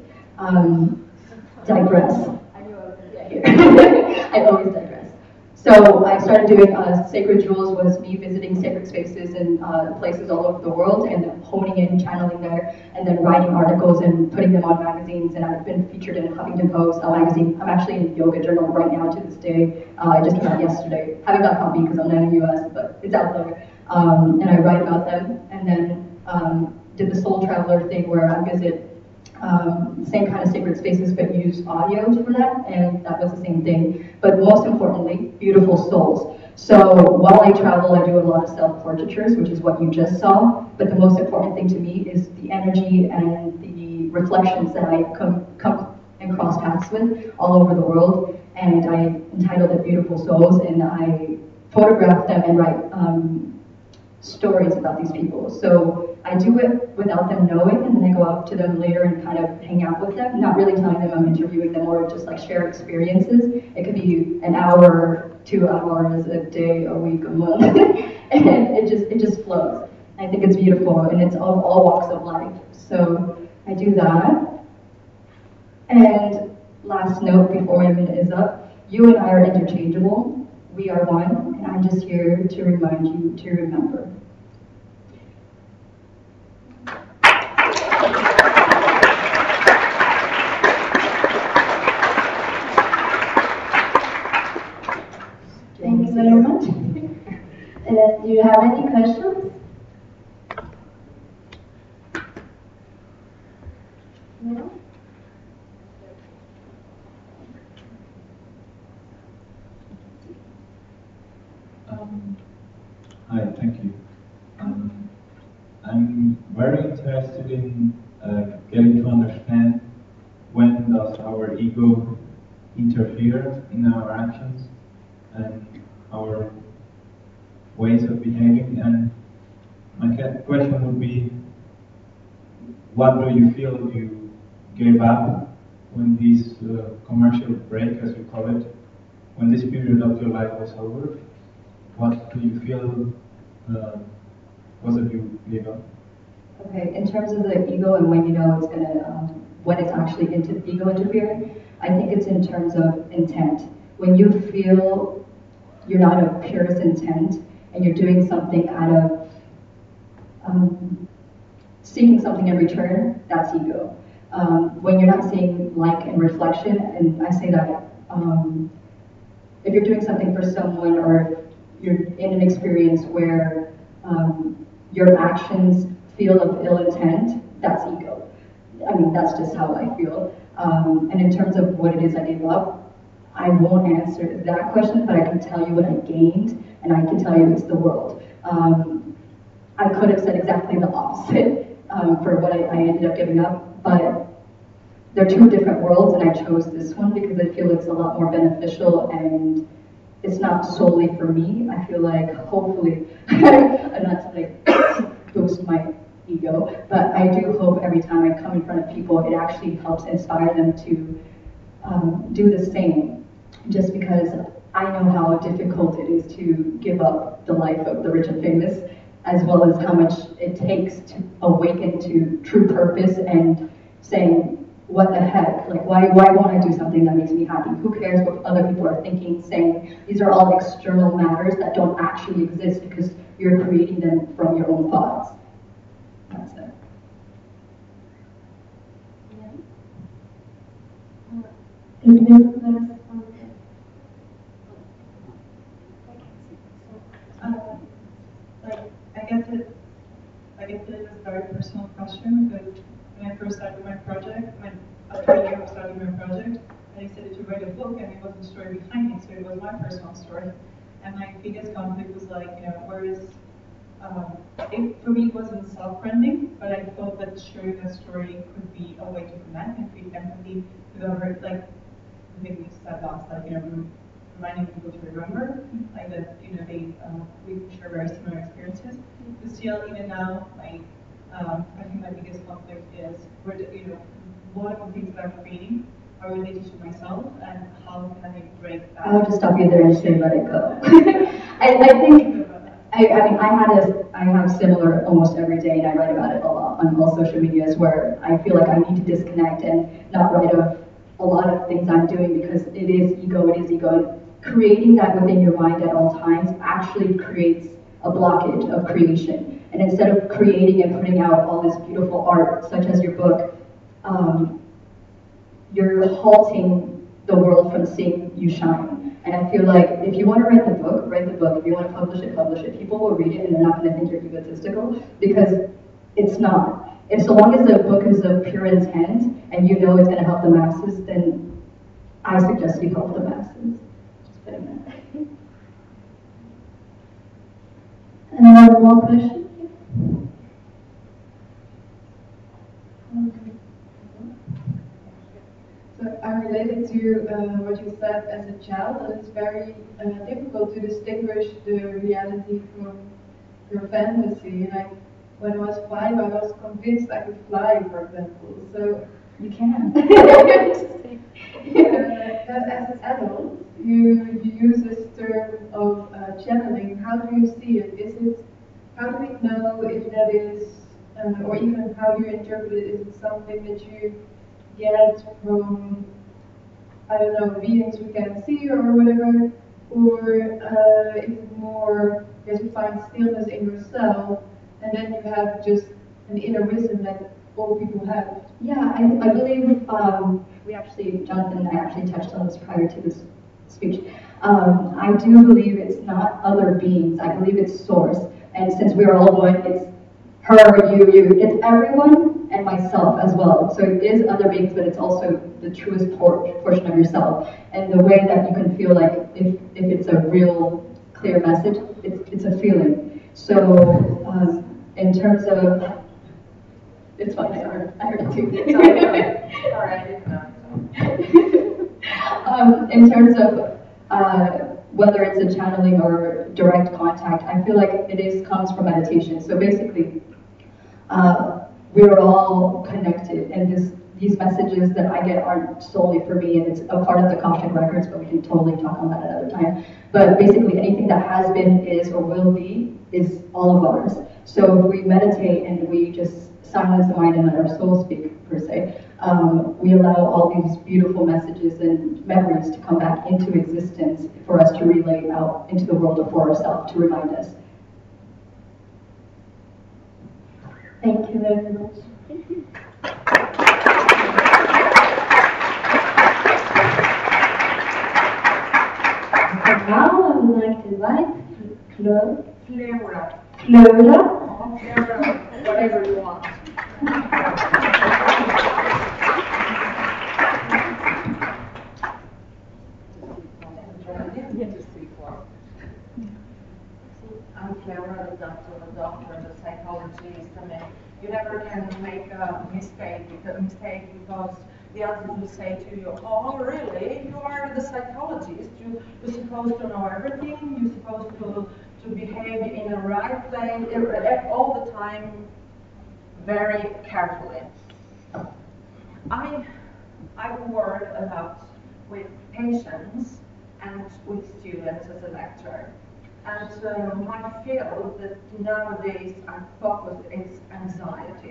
Digress. I knew I was going to get here. I always digress. So I started doing Sacred Jewels was me visiting sacred spaces in places all over the world and honing in, channeling there, and then writing articles and putting them on magazines. And I've been featured in Huffington Post, a magazine. I'm actually in Yoga Journal right now to this day. I just came out yesterday. Haven't got a copy because I'm not in the US, but it's out there. And I write about them. And then did the Soul Traveler thing where I visit same kind of sacred spaces but use audio for that, and that was the same thing. But most importantly, beautiful souls. So while I travel, I do a lot of self-portraitures, which is what you just saw, but the most important thing to me is the energy and the reflections that I come and cross paths with all over the world, and I entitled it Beautiful Souls, and I photograph them and write stories about these people. So I do it without them knowing, and then I go up to them later and kind of hang out with them, not really telling them I'm interviewing them or just like share experiences. It could be an hour, 2 hours, a day, a week, a month, and it just flows. I think it's beautiful, and it's of all walks of life. So I do that. And last note before my minute is up, you and I are interchangeable. We are one, and I'm just here to remind you to remember. Thank you very much. Do you have any questions? No? Hi, thank you. I'm very interested in getting to understand when does our ego interfere in our actions and our ways of behaving. And my question would be, what do you feel you gave up when this commercial break, as you call it, when this period of your life was over? What do you feel was it you gave up? Okay, in terms of the ego and when you know it's gonna, when it's actually ego interfering, I think it's in terms of intent. When you feel you're not of purest intent and you're doing something out of seeking something in return, that's ego. When you're not seeing like and reflection, and I say that if you're doing something for someone or you're in an experience where your actions feel of ill intent, that's ego. I mean, that's just how I feel. And in terms of what it is I gave up, I won't answer that question, but I can tell you what I gained, and I can tell you it's the world. I could have said exactly the opposite for what I ended up giving up, but they're two different worlds, and I chose this one because I feel it's a lot more beneficial, and it's not solely for me. I feel like, hopefully, I'm not to like boost my ego, but I do hope every time I come in front of people, it actually helps inspire them to do the same, just because I know how difficult it is to give up the life of the rich and famous, as well as how much it takes to awaken to true purpose and saying, what the heck, like why won't I do something that makes me happy? Who cares what other people are thinking, saying? These are all external matters that don't actually exist because you're creating them from your own thoughts. That's it. Is this the I guess it is a very personal question, because when I first started my project, after a year of starting my project, I decided to write a book, and it was the story behind it, so it was my personal story. And my biggest conflict was like, whereas for me it wasn't self-branding, but I thought that sharing that story could be a way to connect and create empathy with other, like the thing we said last, like reminding people to remember, like that we share very similar experiences. But still, even now, like I think my biggest conflict is what of the things that I'm creating are related to myself, and how can I break that? I'll just stop you there and say let it go. I think. I have similar almost every day, and I write about it a lot on all social medias, where I feel like I need to disconnect and not write of a lot of things I'm doing because it is ego. And creating that within your mind at all times actually creates a blockage of creation. And instead of creating and putting out all this beautiful art, such as your book, you're halting the world from seeing you shine. And I feel like if you want to write the book, write the book. If you want to publish it, publish it. People will read it and they're not going to think you're egotistical, because it's not. If so long as the book is of pure intent and you know it's going to help the masses, then I suggest you help the masses. Just putting that. Another more question? So I'm related to what you said as a child, and it's very difficult to distinguish the reality from your fantasy. And when I was 5, I was convinced I could fly, for example. So you can. But as an adult, you use this term of channeling. How do you see it? How do we know if that is, or even how do you interpret it? Is it something that you get from, I don't know, beings we can see or whatever? Or is it more that you find stillness in yourself and then you have just an inner wisdom that all people have? Yeah, I believe Jonathan and I actually touched on this prior to this speech. I do believe it's not other beings. I believe it's source. And since we are all one, it's her, you, it's everyone and myself as well. So it is other beings, but it's also the truest portion of yourself. And the way that you can feel like if it's a real clear message, it's a feeling. So in terms of, it's fine, I heard it too. Sorry, I didn't know. In terms of whether it's a channeling or direct contact, I feel like comes from meditation. So basically, we're all connected, and these messages that I get aren't solely for me, and it's a part of the Akashic records, but we can totally talk on that another time. But basically, anything that has been, is, or will be is all of ours. So if we meditate and we just silence the mind and let our soul speak, per se, we allow all these beautiful messages and memories to come back into existence for us to relay out into the world or for ourselves to remind us. Thank you very much. Now I would like to invite Fleura. Fleura. Whatever you want. I'm Fleura, the doctor, the psychologist. I mean, you never can make a mistake because the others will say to you, oh, really? You are the psychologist. You're supposed to know everything. You're supposed to behave in the right way all the time, very carefully. I work a lot with patients and with students as a lecturer. And my field that nowadays I focus is anxiety.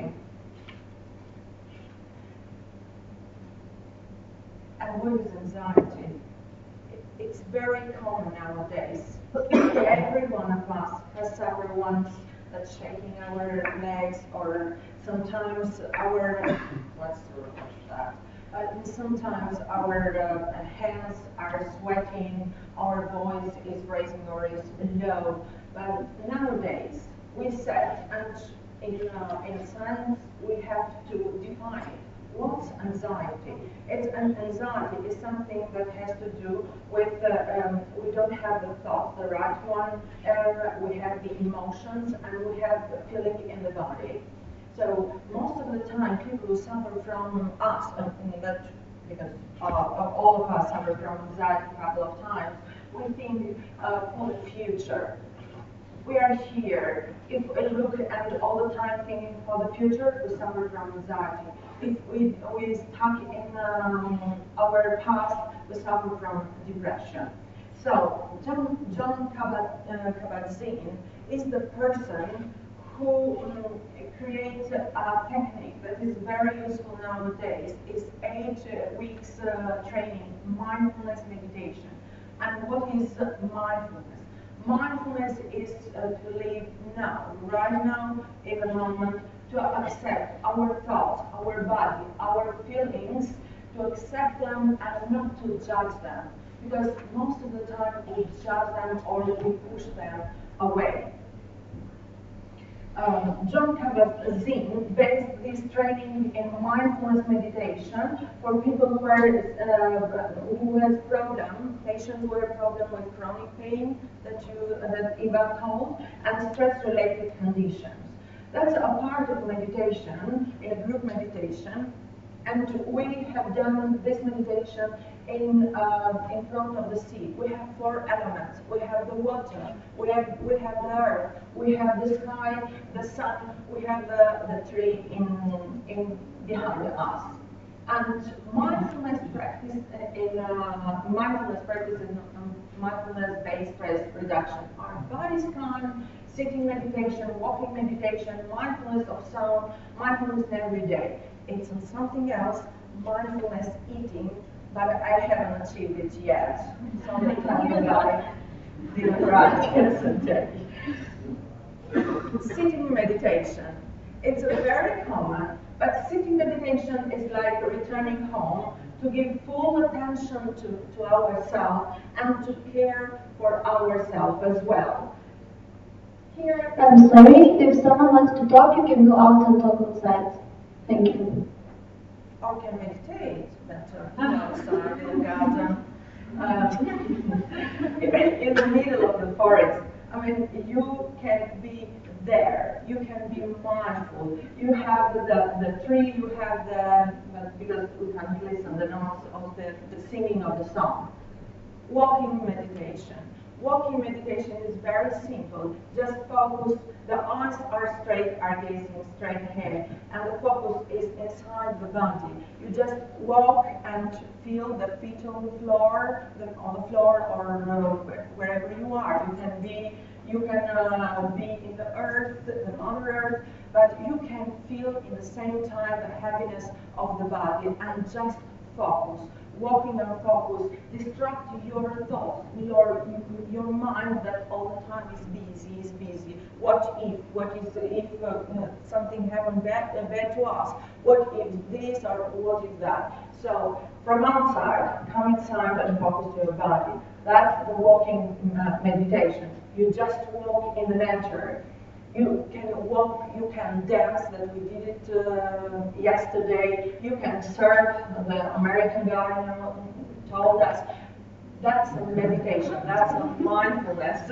And what is anxiety? It's very common nowadays. Every one of us has suffered once that's shaking our legs, or sometimes sometimes our hands are sweating, our voice is raising or is low. But nowadays, we said, and in science, we have to define what's anxiety. Anxiety is something that has to do with we don't have the thoughts, the right one, we have the emotions, and we have the feeling in the body. So most of the time, people who suffer from us, because all of us suffer from anxiety a couple of times, we think for the future. We are here. If we look at all the time thinking for the future, we suffer from anxiety. If we stuck in our past, we suffer from depression. So John Kabat-Zinn is the person who creates a technique that is very useful nowadays. It's 8 weeks training, mindfulness meditation. And what is mindfulness? Mindfulness is to live now, right now, in the moment, to accept our thoughts, our body, our feelings, to accept them and not to judge them. Because most of the time we judge them or we push them away. John Kabat-Zinn based this training in mindfulness meditation for people who has problem, patients who have problem with chronic pain that Eva told, and stress-related conditions. That's a part of meditation, in a group meditation, And we have done this meditation in front of the sea. We have 4 elements. We have the water, we have the earth, we have the sky, the sun, we have the tree in behind us. And mindfulness practice in mindfulness-based stress reduction are body scan, sitting meditation, walking meditation, mindfulness of sound, mindfulness every day. It's on something else, mindfulness eating, but I haven't achieved it yet. Somebody tell me that I didn't write yesterday. Sitting meditation. It's very common, but sitting meditation is like returning home to give full attention to ourselves and to care for ourselves as well. Here, I'm sorry, if someone wants to talk, you can go out and talk outside. Thank you. Or can meditate better outside in the garden. In the middle of the forest. I mean, you can be there. You can be mindful. You have the tree, you have because we can't listen the notes of the singing of the song. Walking meditation. Walking meditation is very simple. Just focus, the eyes are straight, are gazing straight ahead, and the focus is inside the body. You just walk and feel the feet on the floor, or wherever you are. You can be in the earth, the Mother Earth, but you can feel in the same time the heaviness of the body and just focus. Walking and focus, distract your thoughts, your mind that all the time is busy. What if something happened bad to us? What if this or what if that? So from outside, come inside and focus to your body. That's the walking meditation. You just walk in the nature. You can walk, you can dance, that we did it yesterday. You can surf, the American guy told us. That's a meditation, that's a mindfulness.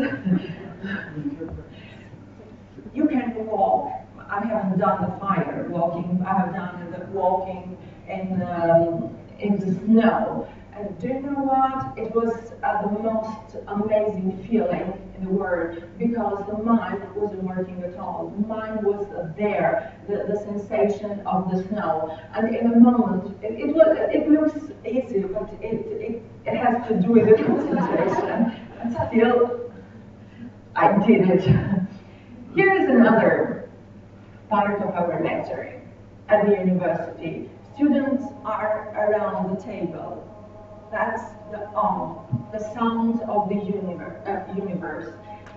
You can walk. I haven't done the fire walking, I have done the walking in the snow. And do you know what? It was the most amazing feeling in the world, because the mind wasn't working at all. The mind was there, the sensation of the snow. And in a moment, it looks easy, but it has to do with the concentration. And still, I did it. Here is another part of our lecture at the university. Students are around the table. That's the sound of the universe.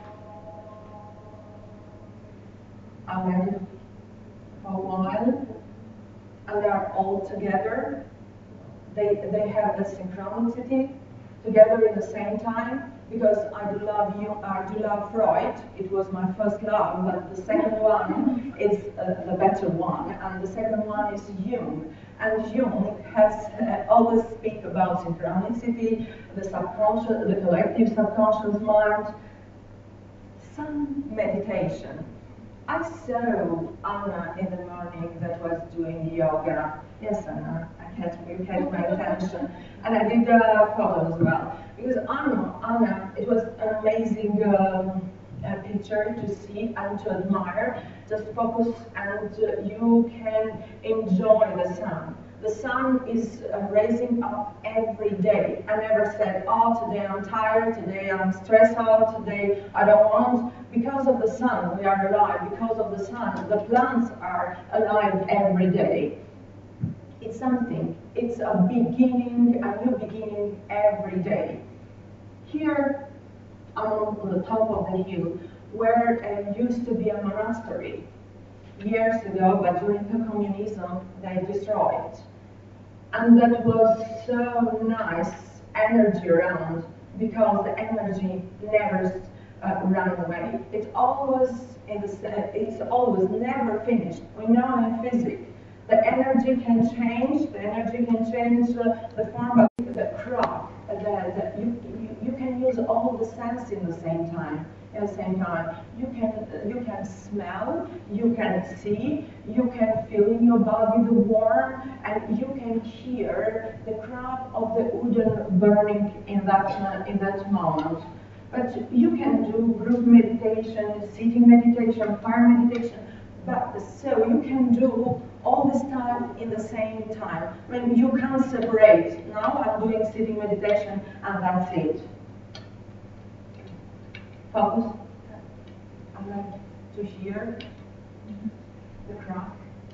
I went for a while, and they are all together. They have the synchronicity together in the same time, because I do love Freud. It was my first love, but the second one is the better one, and the second one is Jung. And Jung has always speak about synchronicity, the subconscious, the collective subconscious mind. Some meditation. I saw Anna in the morning that was doing yoga. Yes, Anna, you catch my attention. And I did a photo as well. Because Anna, it was an amazing picture to see and to admire. Just focus and you can enjoy the sun. The sun is rising up every day. I never said, oh, today I'm tired, today I'm stressed out, today I don't want. Because of the sun, we are alive. Because of the sun, the plants are alive every day. It's something. It's a beginning, a new beginning every day. Here, I'm on the top of the hill, where used to be a monastery. Years ago, but during the communism, they destroyed it. And that was so nice energy around, because the energy never ran away. It's always never finished. We know in physics, the energy can change. The energy can change the form of the crop. You can use all the senses in the same time. At the same time, you can smell, you can see, you can feel in your body the warmth, and you can hear the crack of the wooden burning in that moment. But you can do group meditation, sitting meditation, fire meditation, but so you can do all this time in the same time. I mean, you can't separate. Now I'm doing sitting meditation and that's it. Focus. I like to hear the crack.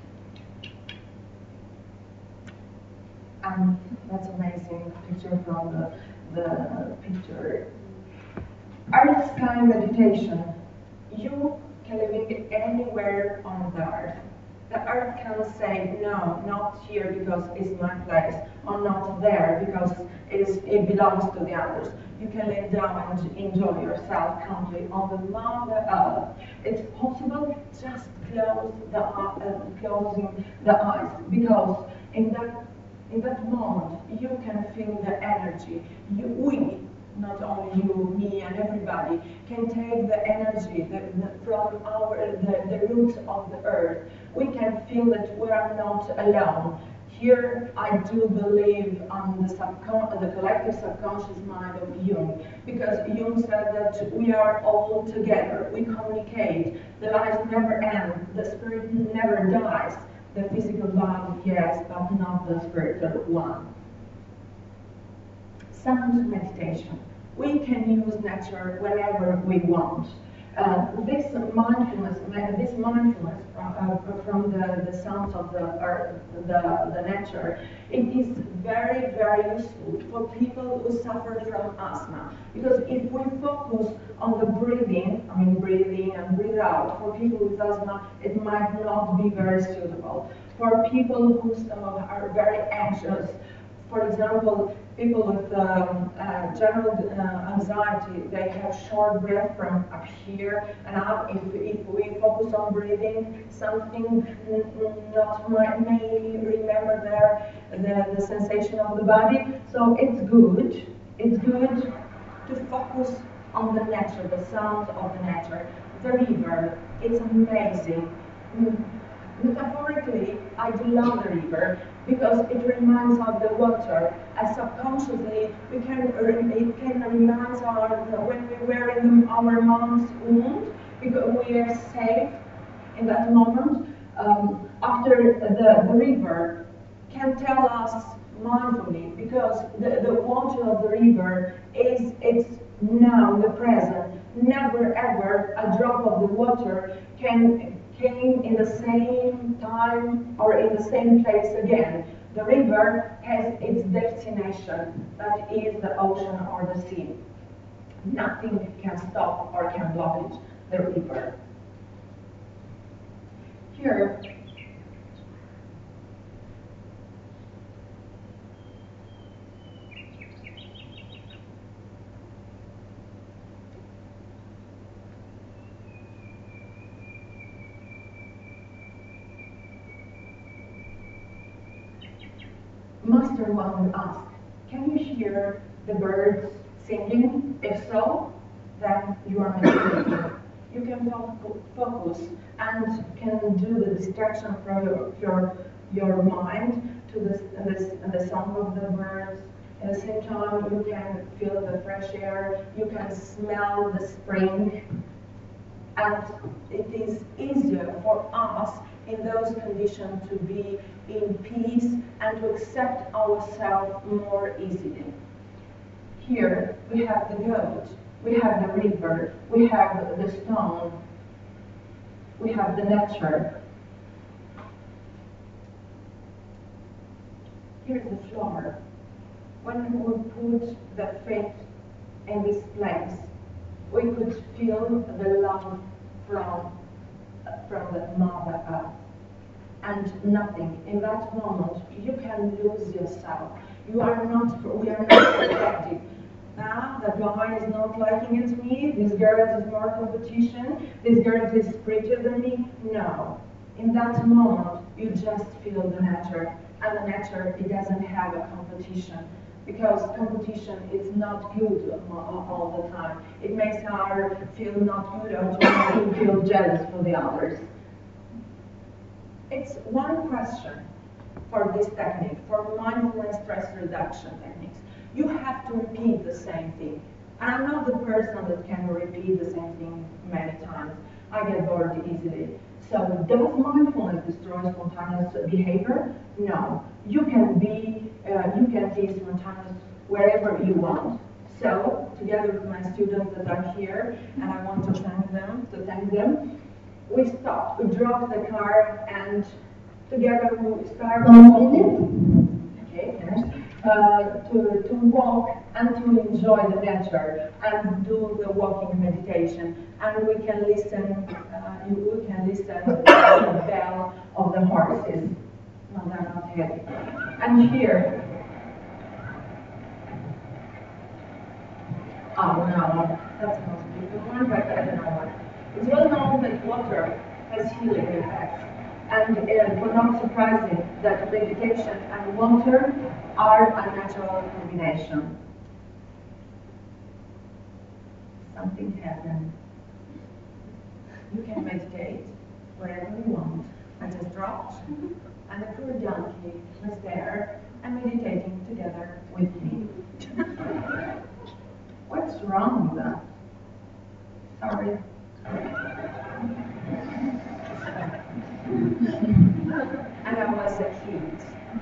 And that's amazing picture from the picture. Earth sky meditation. You can live anywhere on the earth. The earth can say, no, not here because it's my place, or not there because it belongs to the others. You can lay down and enjoy yourself calmly on the mother earth. It's possible, just closing the eyes, because in that moment you can feel the energy. We, not only you, me, and everybody, can take the energy from the roots of the earth. We can feel that we are not alone. Here, I do believe on the collective subconscious mind of Jung, because Jung said that we are all together. We communicate. The lives never end. The spirit never dies. The physical body, yes, but not the spiritual one. Sound meditation. We can use nature whenever we want. This mindfulness from the sounds of the earth, the nature, it is very, very useful for people who suffer from asthma. Because if we focus on the breathing, I mean breathe in and breathe out, for people with asthma, it might not be very suitable. For people who are very anxious, for example, people with general anxiety, they have short breath from up here and up. If we focus on breathing, something not may remember there the sensation of the body. So it's good to focus on the nature, the sound of the nature. The river, it's amazing. Metaphorically, I do love the river because it reminds of the water, and subconsciously it can remind us when we were in our mom's womb, because we are safe in that moment. After the river can tell us mindfully, because the water of the river it's now the present. Never ever a drop of the water came in the same time or in the same place again. The river has its destination, that is the ocean or the sea. Nothing can stop or can block it, the river. Here, Master One would ask, can you hear the birds singing? If so, then you are meditating. You can focus and can do the distraction from your mind to the song of the birds. At the same time, you can feel the fresh air, you can smell the spring, and it is easier for us in those conditions to be in peace and to accept ourselves more easily. Here we have the goat, we have the river, we have the stone, we have the nature. Here's the floor. When we put the feet in this place, we could feel the love from the Mother Earth. And nothing. In that moment, you can lose yourself. We are not protected. Now, the guy is not liking at me, this girl is more competition, this girl is prettier than me. No. In that moment, you just feel the nature. And the nature, it doesn't have a competition. Because competition is not good all the time. It makes our feel not good or to feel jealous for the others. It's one question. for this technique, for mindfulness stress reduction techniques. You have to repeat the same thing. And I'm not the person that can repeat the same thing many times. I get bored easily. So does mindfulness destroy spontaneous behavior? No. You can be spontaneous wherever you want. So together with my students that are here, and I want to thank them, we stopped. We dropped the car and together we started to walk and to enjoy the nature and do the walking meditation. And we can listen. You can listen to the bell of the horses. No, they're not heavy. And here. Oh no, that's the most beautiful one, but I don't know what. It's well known that water has healing effects. And it's not surprising that meditation and water are a natural combination. Something happened. You can meditate wherever you want. I just dropped, and the poor donkey was there and meditating together with me. What's wrong with that? Sorry. And I was a kid.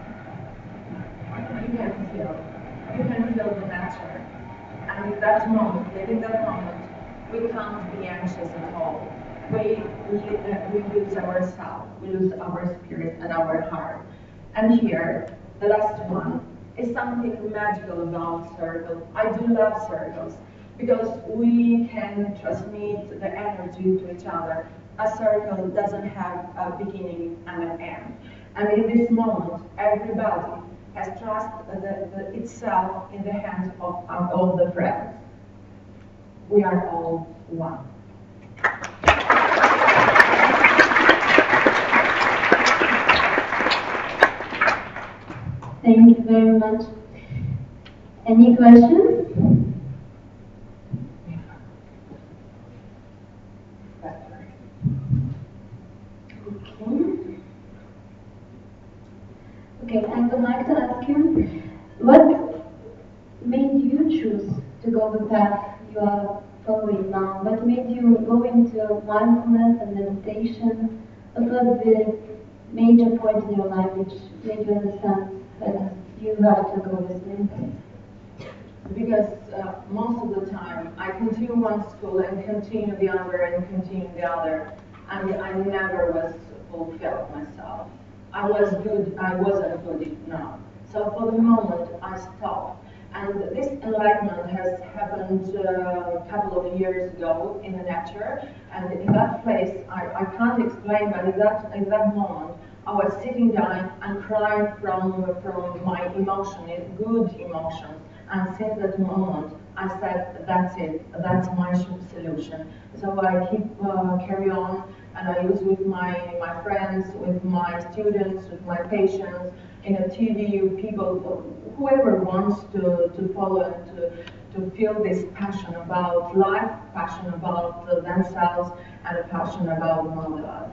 You can feel the nature. And in that moment, living that moment, we can't be anxious at all. We lose ourselves, we lose our spirit and our heart. And here, the last one, is something magical about circles. I do love circles because we can transmit the energy to each other. A circle doesn't have a beginning and an end. And in this moment, everybody has trusted itself in the hands of all the friends. We are all one. Thank you very much. Any questions? Okay, I would like to ask you, what made you choose to go the path you are following now? What made you go into mindfulness and meditation? What was the major point in your life which made you understand that you have to go this way? Because most of the time I continue one school and continue the other and continue the other, and I never was fulfilled myself. I was good, I wasn't good enough. So for the moment I stopped. And this enlightenment has happened a couple of years ago in the nature, and in that place I can't explain, but in that moment I was sitting down and crying from my emotion, good emotions. And since that moment, I said, that's it, that's my solution. So I keep carry on, and I use with my friends, with my students, with my patients, in a TV, people, whoever wants to follow and to feel this passion about life, passion about themselves, and a passion about mother life.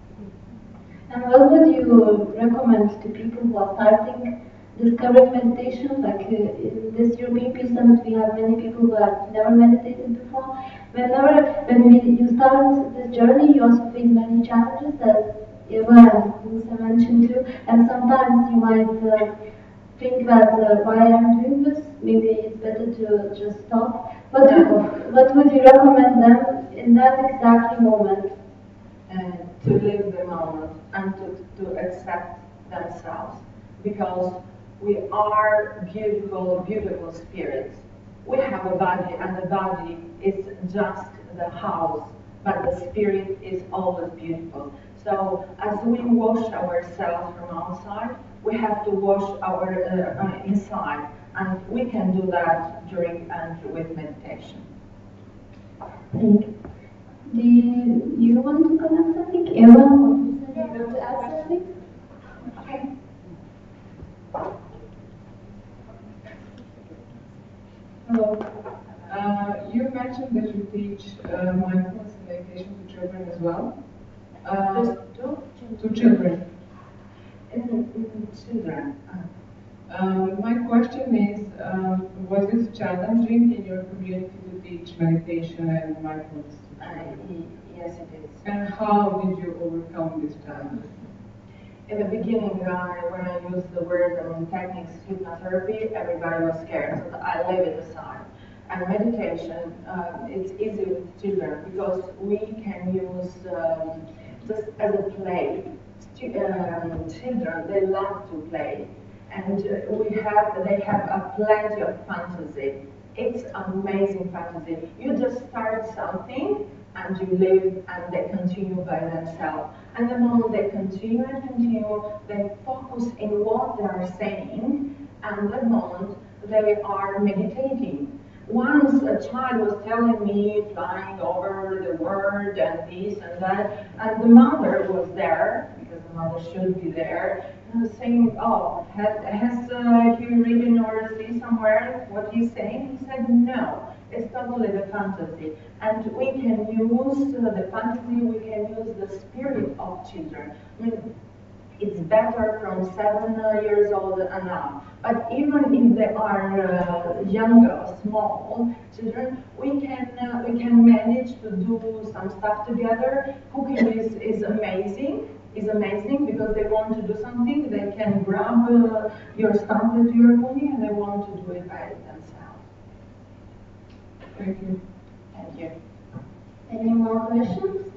And what would you recommend to people who are starting discovering meditation? Like in this European Peace Summit, we have many people who have never meditated before. When you start this journey, you also face many challenges that Eva and Dulce mentioned too. And sometimes you might think that why I'm doing this, maybe it's better to just stop. What would you recommend them in that exact moment? To live the moment and to accept themselves, because we are beautiful, beautiful spirits. We have a body, and the body is just the house, but the spirit is always beautiful. So as we wash ourselves from outside, we have to wash our inside, and we can do that during and with meditation. Thank you. Do you want to comment something? Eva, you want to add something? Okay. Hello. You mentioned that you teach mindfulness and meditation to children as well. To children. children. My question is, was it challenging in your community to teach meditation and mindfulness? Yes, it is. And how did you overcome this challenge? In the beginning, when I used the word techniques hypnotherapy, everybody was scared, so I leave it aside. And meditation, it's easy with children because we can use just as a play. Children, they love to play, and they have a plenty of fantasy. It's amazing fantasy. You just start something and you live and they continue by themselves. And the moment they continue and continue, they focus in what they are saying, and the moment they are meditating. Once a child was telling me, flying over the world and this and that, and the mother was there, because the mother should be there, and was saying, oh, has he written or see somewhere what he's saying? He said, no, it's totally the fantasy. And we can use the fantasy, we can use the spirit of children. I mean, it's better from 7 years old and up. But even if they are young or small children, we can manage to do some stuff together. Cooking is amazing. Is amazing because they want to do something. They can grab your stuff that you are cooking and they want to do it by themselves. Thank you. Thank you. Any more questions?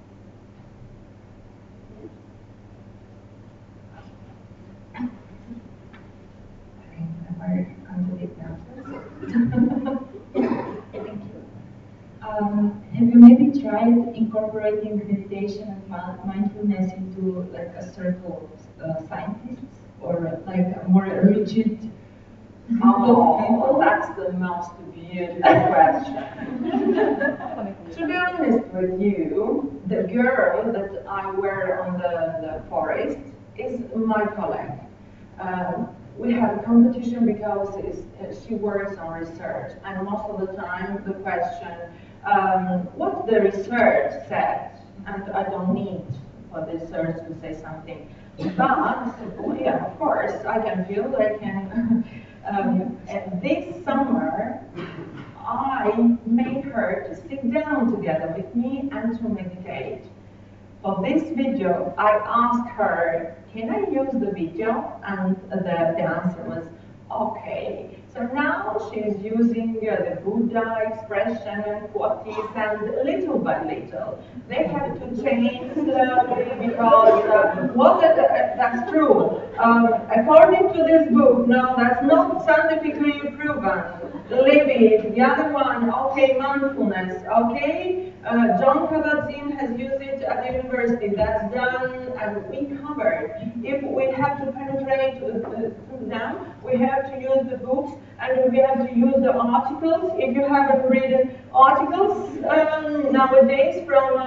Have you maybe tried incorporating meditation and mindfulness into like a circle of scientists or like a more rigid group of people? That's the most beautiful question. To be honest with you, the girl that I wear on the forest is my colleague. We have a competition because she works on research, and most of the time the question, what the research said, and I don't need for the research to say something. But, yeah, of course, I can feel I can. And this summer, I made her to sit down together with me and to meditate. For this video, I asked her, can I use the video? And the answer was, okay. So now she's using the Buddha expression and quotes, and little by little, they have to change because that's true. According to this book, no, that's not scientifically proven. Leave it. The other one, okay, mindfulness, okay. John Kabat-Zinn has used it at the university. That's done, and we covered. If we have to penetrate through them, we have to use the books, and we have to use the articles. If you haven't read articles nowadays from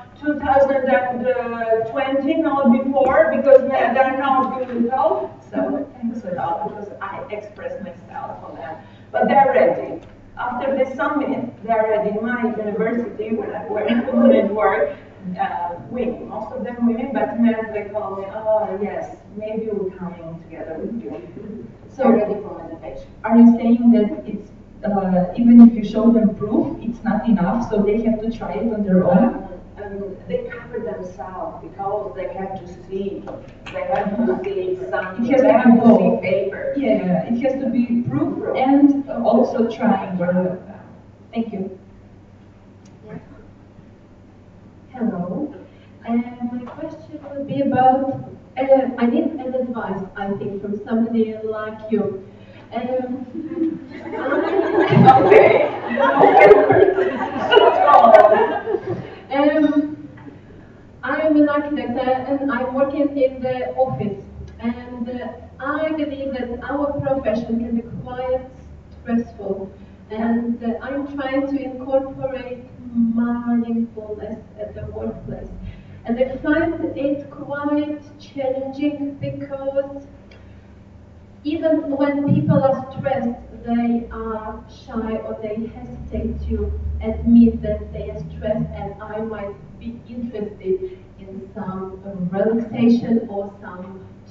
2020, not before, because they're not good at all. So thanks a lot, because I express myself on that. But they're ready. After the summit, they're ready. In my university, when I work, women, most of them women, but men, they call me, oh yes, maybe we're coming together with you. So ready for meditation. Are you saying that it's even if you show them proof, it's not enough, so they have to try it on their own? They cover themselves because they have to see. They have to see something. It has they to have be to see paper. Yeah, it has to be proof and also trying. Thank you. Yeah. Hello. My question would be about, I need an advice, I think, from somebody like you. I am an architect and I'm working in the office, and I believe that our profession can be quite stressful, and I'm trying to incorporate mindfulness at the workplace, and I find it quite challenging because even when people are stressed, they are shy or they hesitate to admit that they are stressed, and I might be interested in some relaxation or some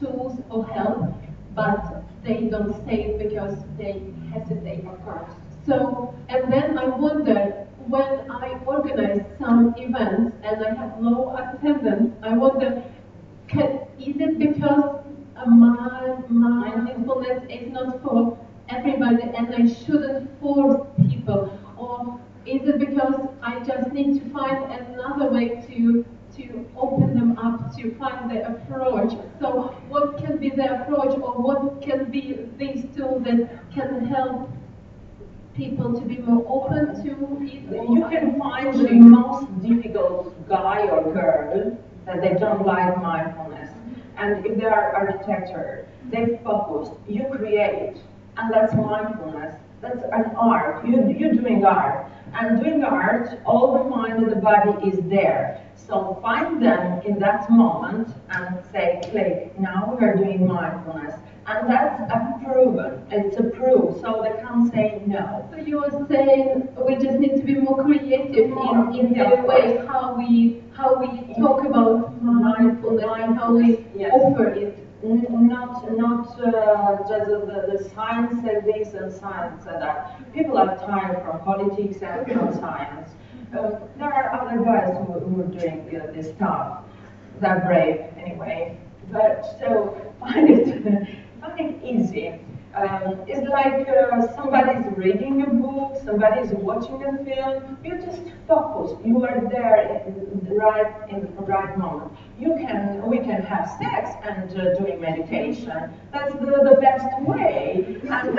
tools or help, but they don't say it because they hesitate, of course. So, and then I wonder, when I organize some events and I have low attendance, I wonder, is it because mindfulness is not for everybody and I shouldn't force people? Or is it because I just need to find another way to open them up, to find the approach? So what can be the approach, or what can be these tools that can help people to be more open to it? You can find the most difficult guy or girl that they don't like mindfulness. And if they are architecture, they focus, you create, and that's mindfulness. That's an art. You're doing art. And doing art, all the mind and the body is there. So find them in that moment and say, click, now we are doing mindfulness. And that's proven. It's approved, so they can't say no. So you are saying we just need to be more creative in the way how we talk about mindfulness and how we offer it. Not just the science said this and science said that. People are tired from politics and from science. There are other guys who are doing this stuff. They're brave anyway. But so find it easy. It's like somebody's reading a book, somebody's watching a film. You just focus. You are there in the right moment. We can have sex and doing meditation. That's the best way. And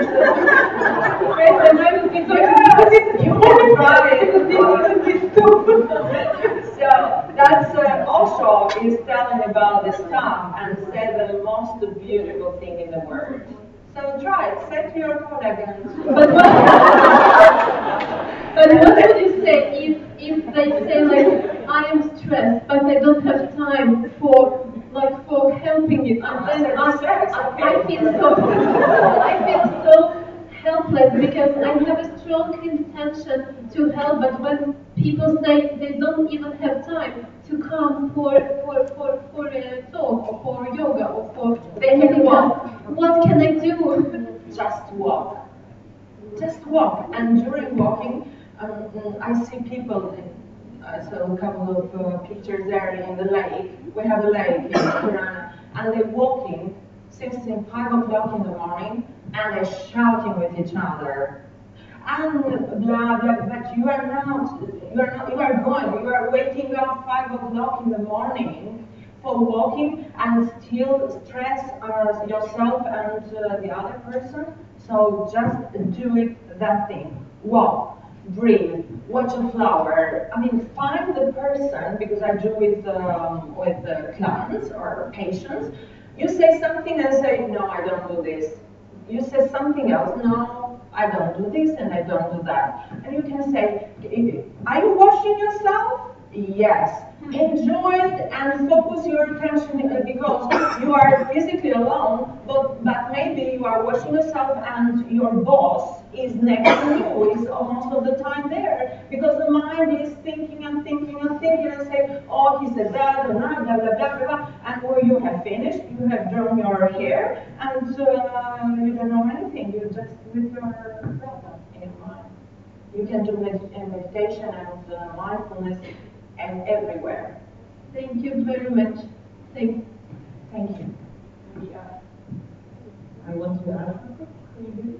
you can try it. So that's also is telling about the stuff and say the most beautiful thing in the world. So try it. Say to your colleague. But what would you say if they say, like, I am stressed, but I don't have time for helping it, and then I feel so helpless because I have a strong intention to help, but when people say they don't even have time to come for a talk or for yoga or for anything else, what can I do? Just walk. Just walk. And during walking, I see people. I saw a couple of pictures there in the lake. We have a lake in Tirana, and they're walking since 5 o'clock in the morning, and they're shouting with each other. And blah blah, but you are waking up 5 o'clock in the morning for walking and still stress yourself and the other person. So just do that thing. Walk, breathe, watch a flower. I mean, find the person, because I do with clients or patients. You say something and say, no, I don't do this. You say something else, no, I don't do this and I don't do that. And you can say, are you washing yourself? Yes. Enjoy it and focus your attention because you are physically alone, but maybe you are washing yourself and your boss is next to you, is most of the time there, because the mind is thinking and thinking and thinking and say, oh, he said that and that, blah, blah, blah, blah, and when you have finished, you have drawn your hair and you don't know anything, you're just with your problem in your mind. You can do meditation and mindfulness and everywhere. Thank you very much. Thank you. Yeah. I want to add something.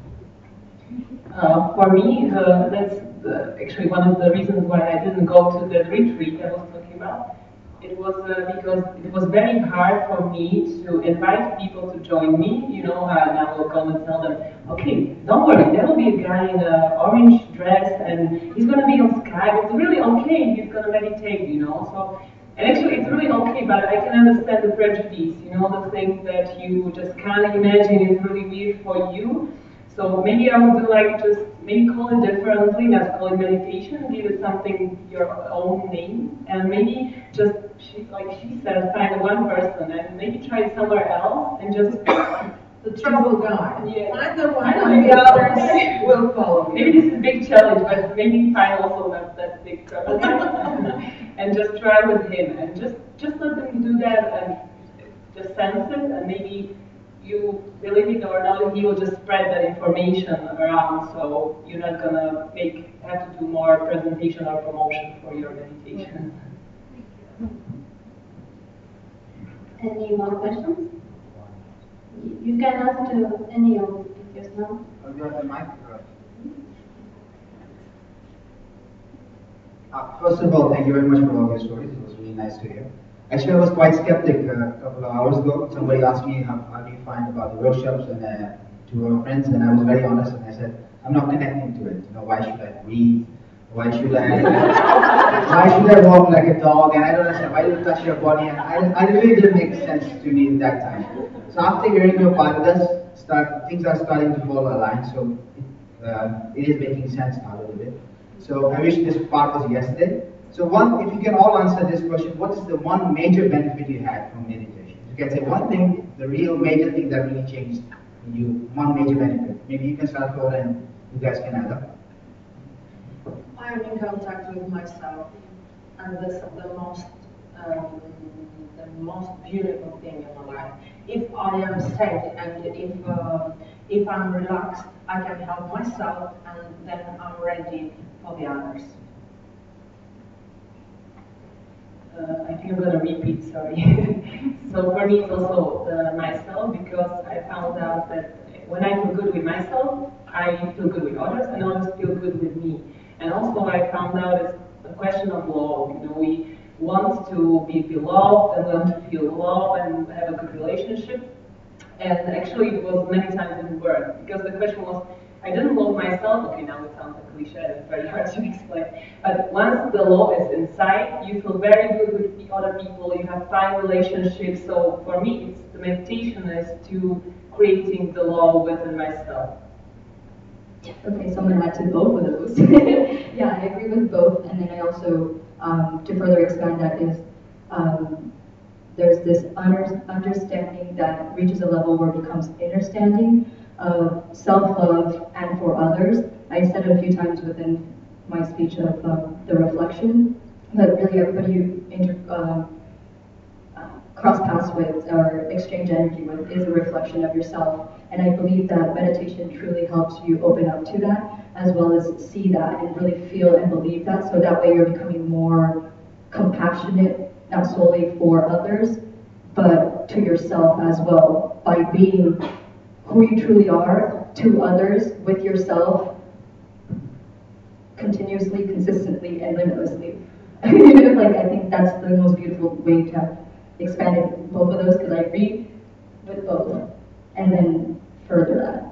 For me, that's actually one of the reasons why I didn't go to the retreat I was talking about. It was because it was very hard for me to invite people to join me. You know, and I will come and tell them, okay, don't worry, there will be a guy in an orange dress and he's going to be on Skype. It's really okay, he's going to meditate, you know. So, and actually it's really okay, but I can understand the prejudice, you know, the things that you just can't imagine is really weird for you. So maybe I would do like just maybe call it differently, not call it meditation, give it something your own name, and maybe just like she said, find one person and maybe try it somewhere else and just the trouble guy. Yeah. Find the one and the others will follow. Maybe this is a big challenge, but maybe find also not that big trouble guy and just try with him and just let them do that and just sense it, and maybe you believe it or not, he will just spread that information around, so you're not gonna have to do more presentation or promotion for your meditation. Any more questions? You can ask to any of the speakers now. You have the mic. First of all, thank you very much for all your stories. It was really nice to hear. Actually, I was quite skeptic a couple of hours ago. Somebody asked me, how do you find about the workshops, and to our friends, and I was very honest, and I said, I'm not connecting to it. You know, why should I breathe? Why should I walk like a dog? And I don't understand, why do you touch your body? And I really didn't make sense to me at that time. So after hearing your part, things are starting to fall aligned. So it is making sense now a little bit. So I wish this part was yesterday. So if you can all answer this question, what is the one major benefit you had from meditation? You can say one thing, the real major thing that really changed you, one major benefit. Maybe you can start, Fleura, and you guys can add up. I am in contact with myself, and that's the most beautiful thing in my life. If I am safe and if I'm relaxed, I can help myself, and then I'm ready for the others. I think I'm going to repeat, sorry. So for me it's also myself, because I found out that when I feel good with myself, I feel good with others, and others feel good with me. And also I found out it's a question of love. You know, we want to be beloved and want to feel love and have a good relationship. And actually it was many times in work, because the question was, I didn't love myself. Okay, now it sounds like cliche, it's very hard to explain. But once the love is inside, you feel very good with the other people, you have fine relationships. So for me, it's the meditation is to creating the love within myself. Okay, so I'm going to add to both of those. Yeah, I agree with both. And then I also, to further expand that, is there's this understanding that reaches a level where it becomes understanding of self-love and for others. I said it a few times within my speech of the reflection, but really everybody you cross paths with or exchange energy with is a reflection of yourself. And I believe that meditation truly helps you open up to that, as well as see that and really feel and believe that. So that way you're becoming more compassionate, not solely for others, but to yourself as well, by being who you truly are to others, with yourself, continuously, consistently, and limitlessly. Like, I think that's the most beautiful way to expand it, both of those, because I agree with both, and then further that.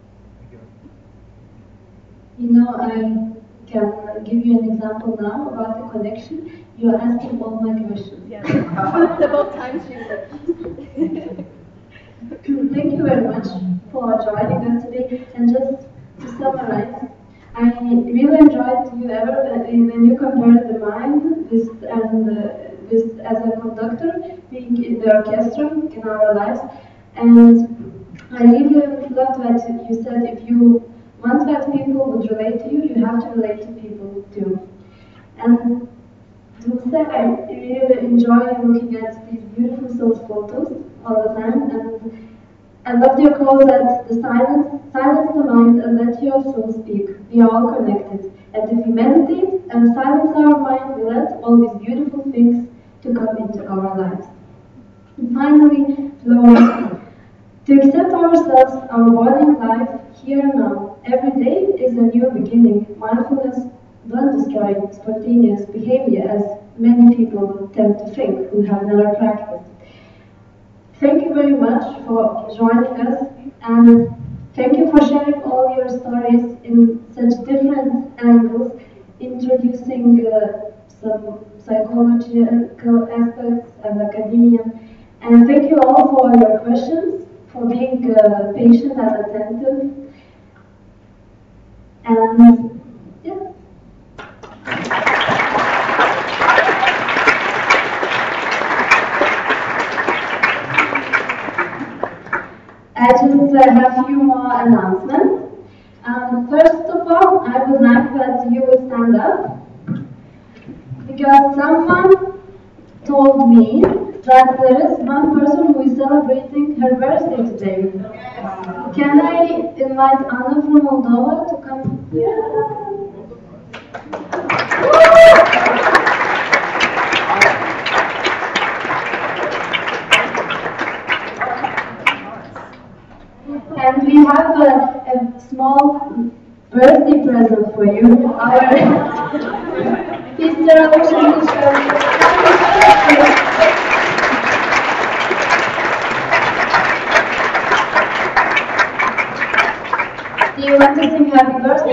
You know, I can give you an example now about the connection. You are asking all my questions. Yeah. It's about time she said. Thank you very much for joining us today. And just to summarize, I really enjoyed you when you compared the mind with as a conductor being in the orchestra in our lives. And I really loved that you said if you want that people would relate to you, you have to relate to people too. And Dulce, I really enjoy looking at these beautiful soul photos all the time, and I loved your call that the silence the mind and let your soul speak. We are all connected, and if we meditate and silence our mind, we let all these beautiful things to come into our lives. And finally, Fleura, to accept ourselves, our body and life here and now. Every day is a new beginning. Mindfulness don't destroy spontaneous behavior, as many people tend to think who have never practiced. Thank you very much for joining us, and thank you for sharing all your stories in such different angles, introducing some psychological aspects and academia. And thank you all for your questions, for being patient and attentive. And yeah. I just have a few more announcements. First of all, I would like that you would stand up, because someone told me that there is one person who is celebrating her birthday today. Can I invite Anna from Moldova to come here? And we have a small birthday present for you. Our sister Do you want to sing happy birthday?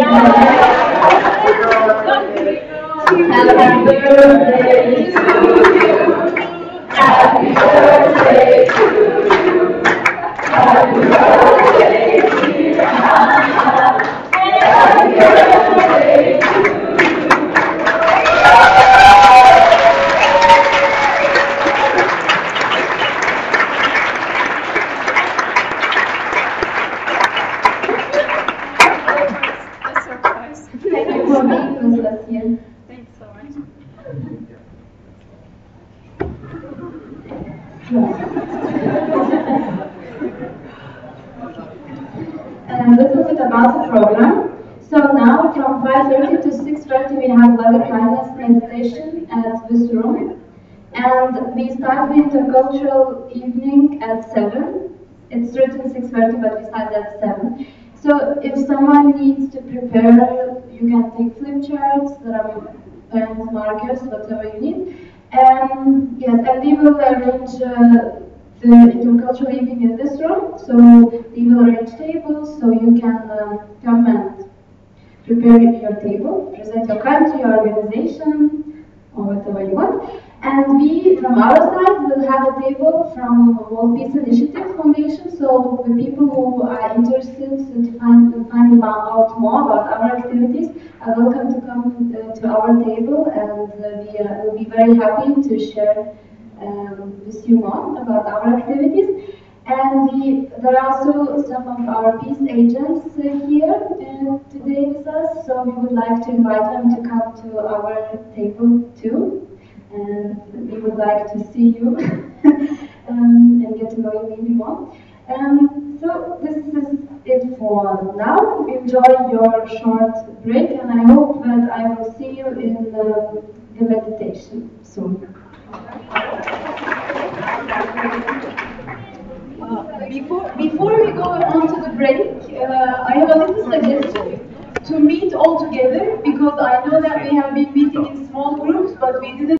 Happy birthday to you. Happy birthday to you. Happy birthday, dear Anna. Happy birthday to you. A surprise. Thank you for being with us here. Thanks so much. A little bit about the program. So now from 5:30 to 6:30 we have loving kindness meditation at this room. And we start the intercultural evening at 7. It's written 6:30 but we start at 7. So if someone needs to prepare, you can take flip charts, there are pens, markers, whatever you need. Yes, and we will arrange the intercultural evening in this room. So we will arrange tables so you can come and prepare your table, present your country, your organization, or whatever you want. And we, from our side, will have a table from World Peace Initiative Foundation. So the people who are interested in finding out more about our activities are welcome to come to our table, and we will be very happy to share with you more about our activities. And there are also some of our peace agents here today with us, so we would like to invite them to come to our table too. And we would like to see you and get to know you maybe more. So this is it for now. Enjoy your short break, and I hope that I will see you in the meditation soon. Before we go on to the break, I have a little suggestion to meet all together, because I know that we have been meeting in small groups, but we didn't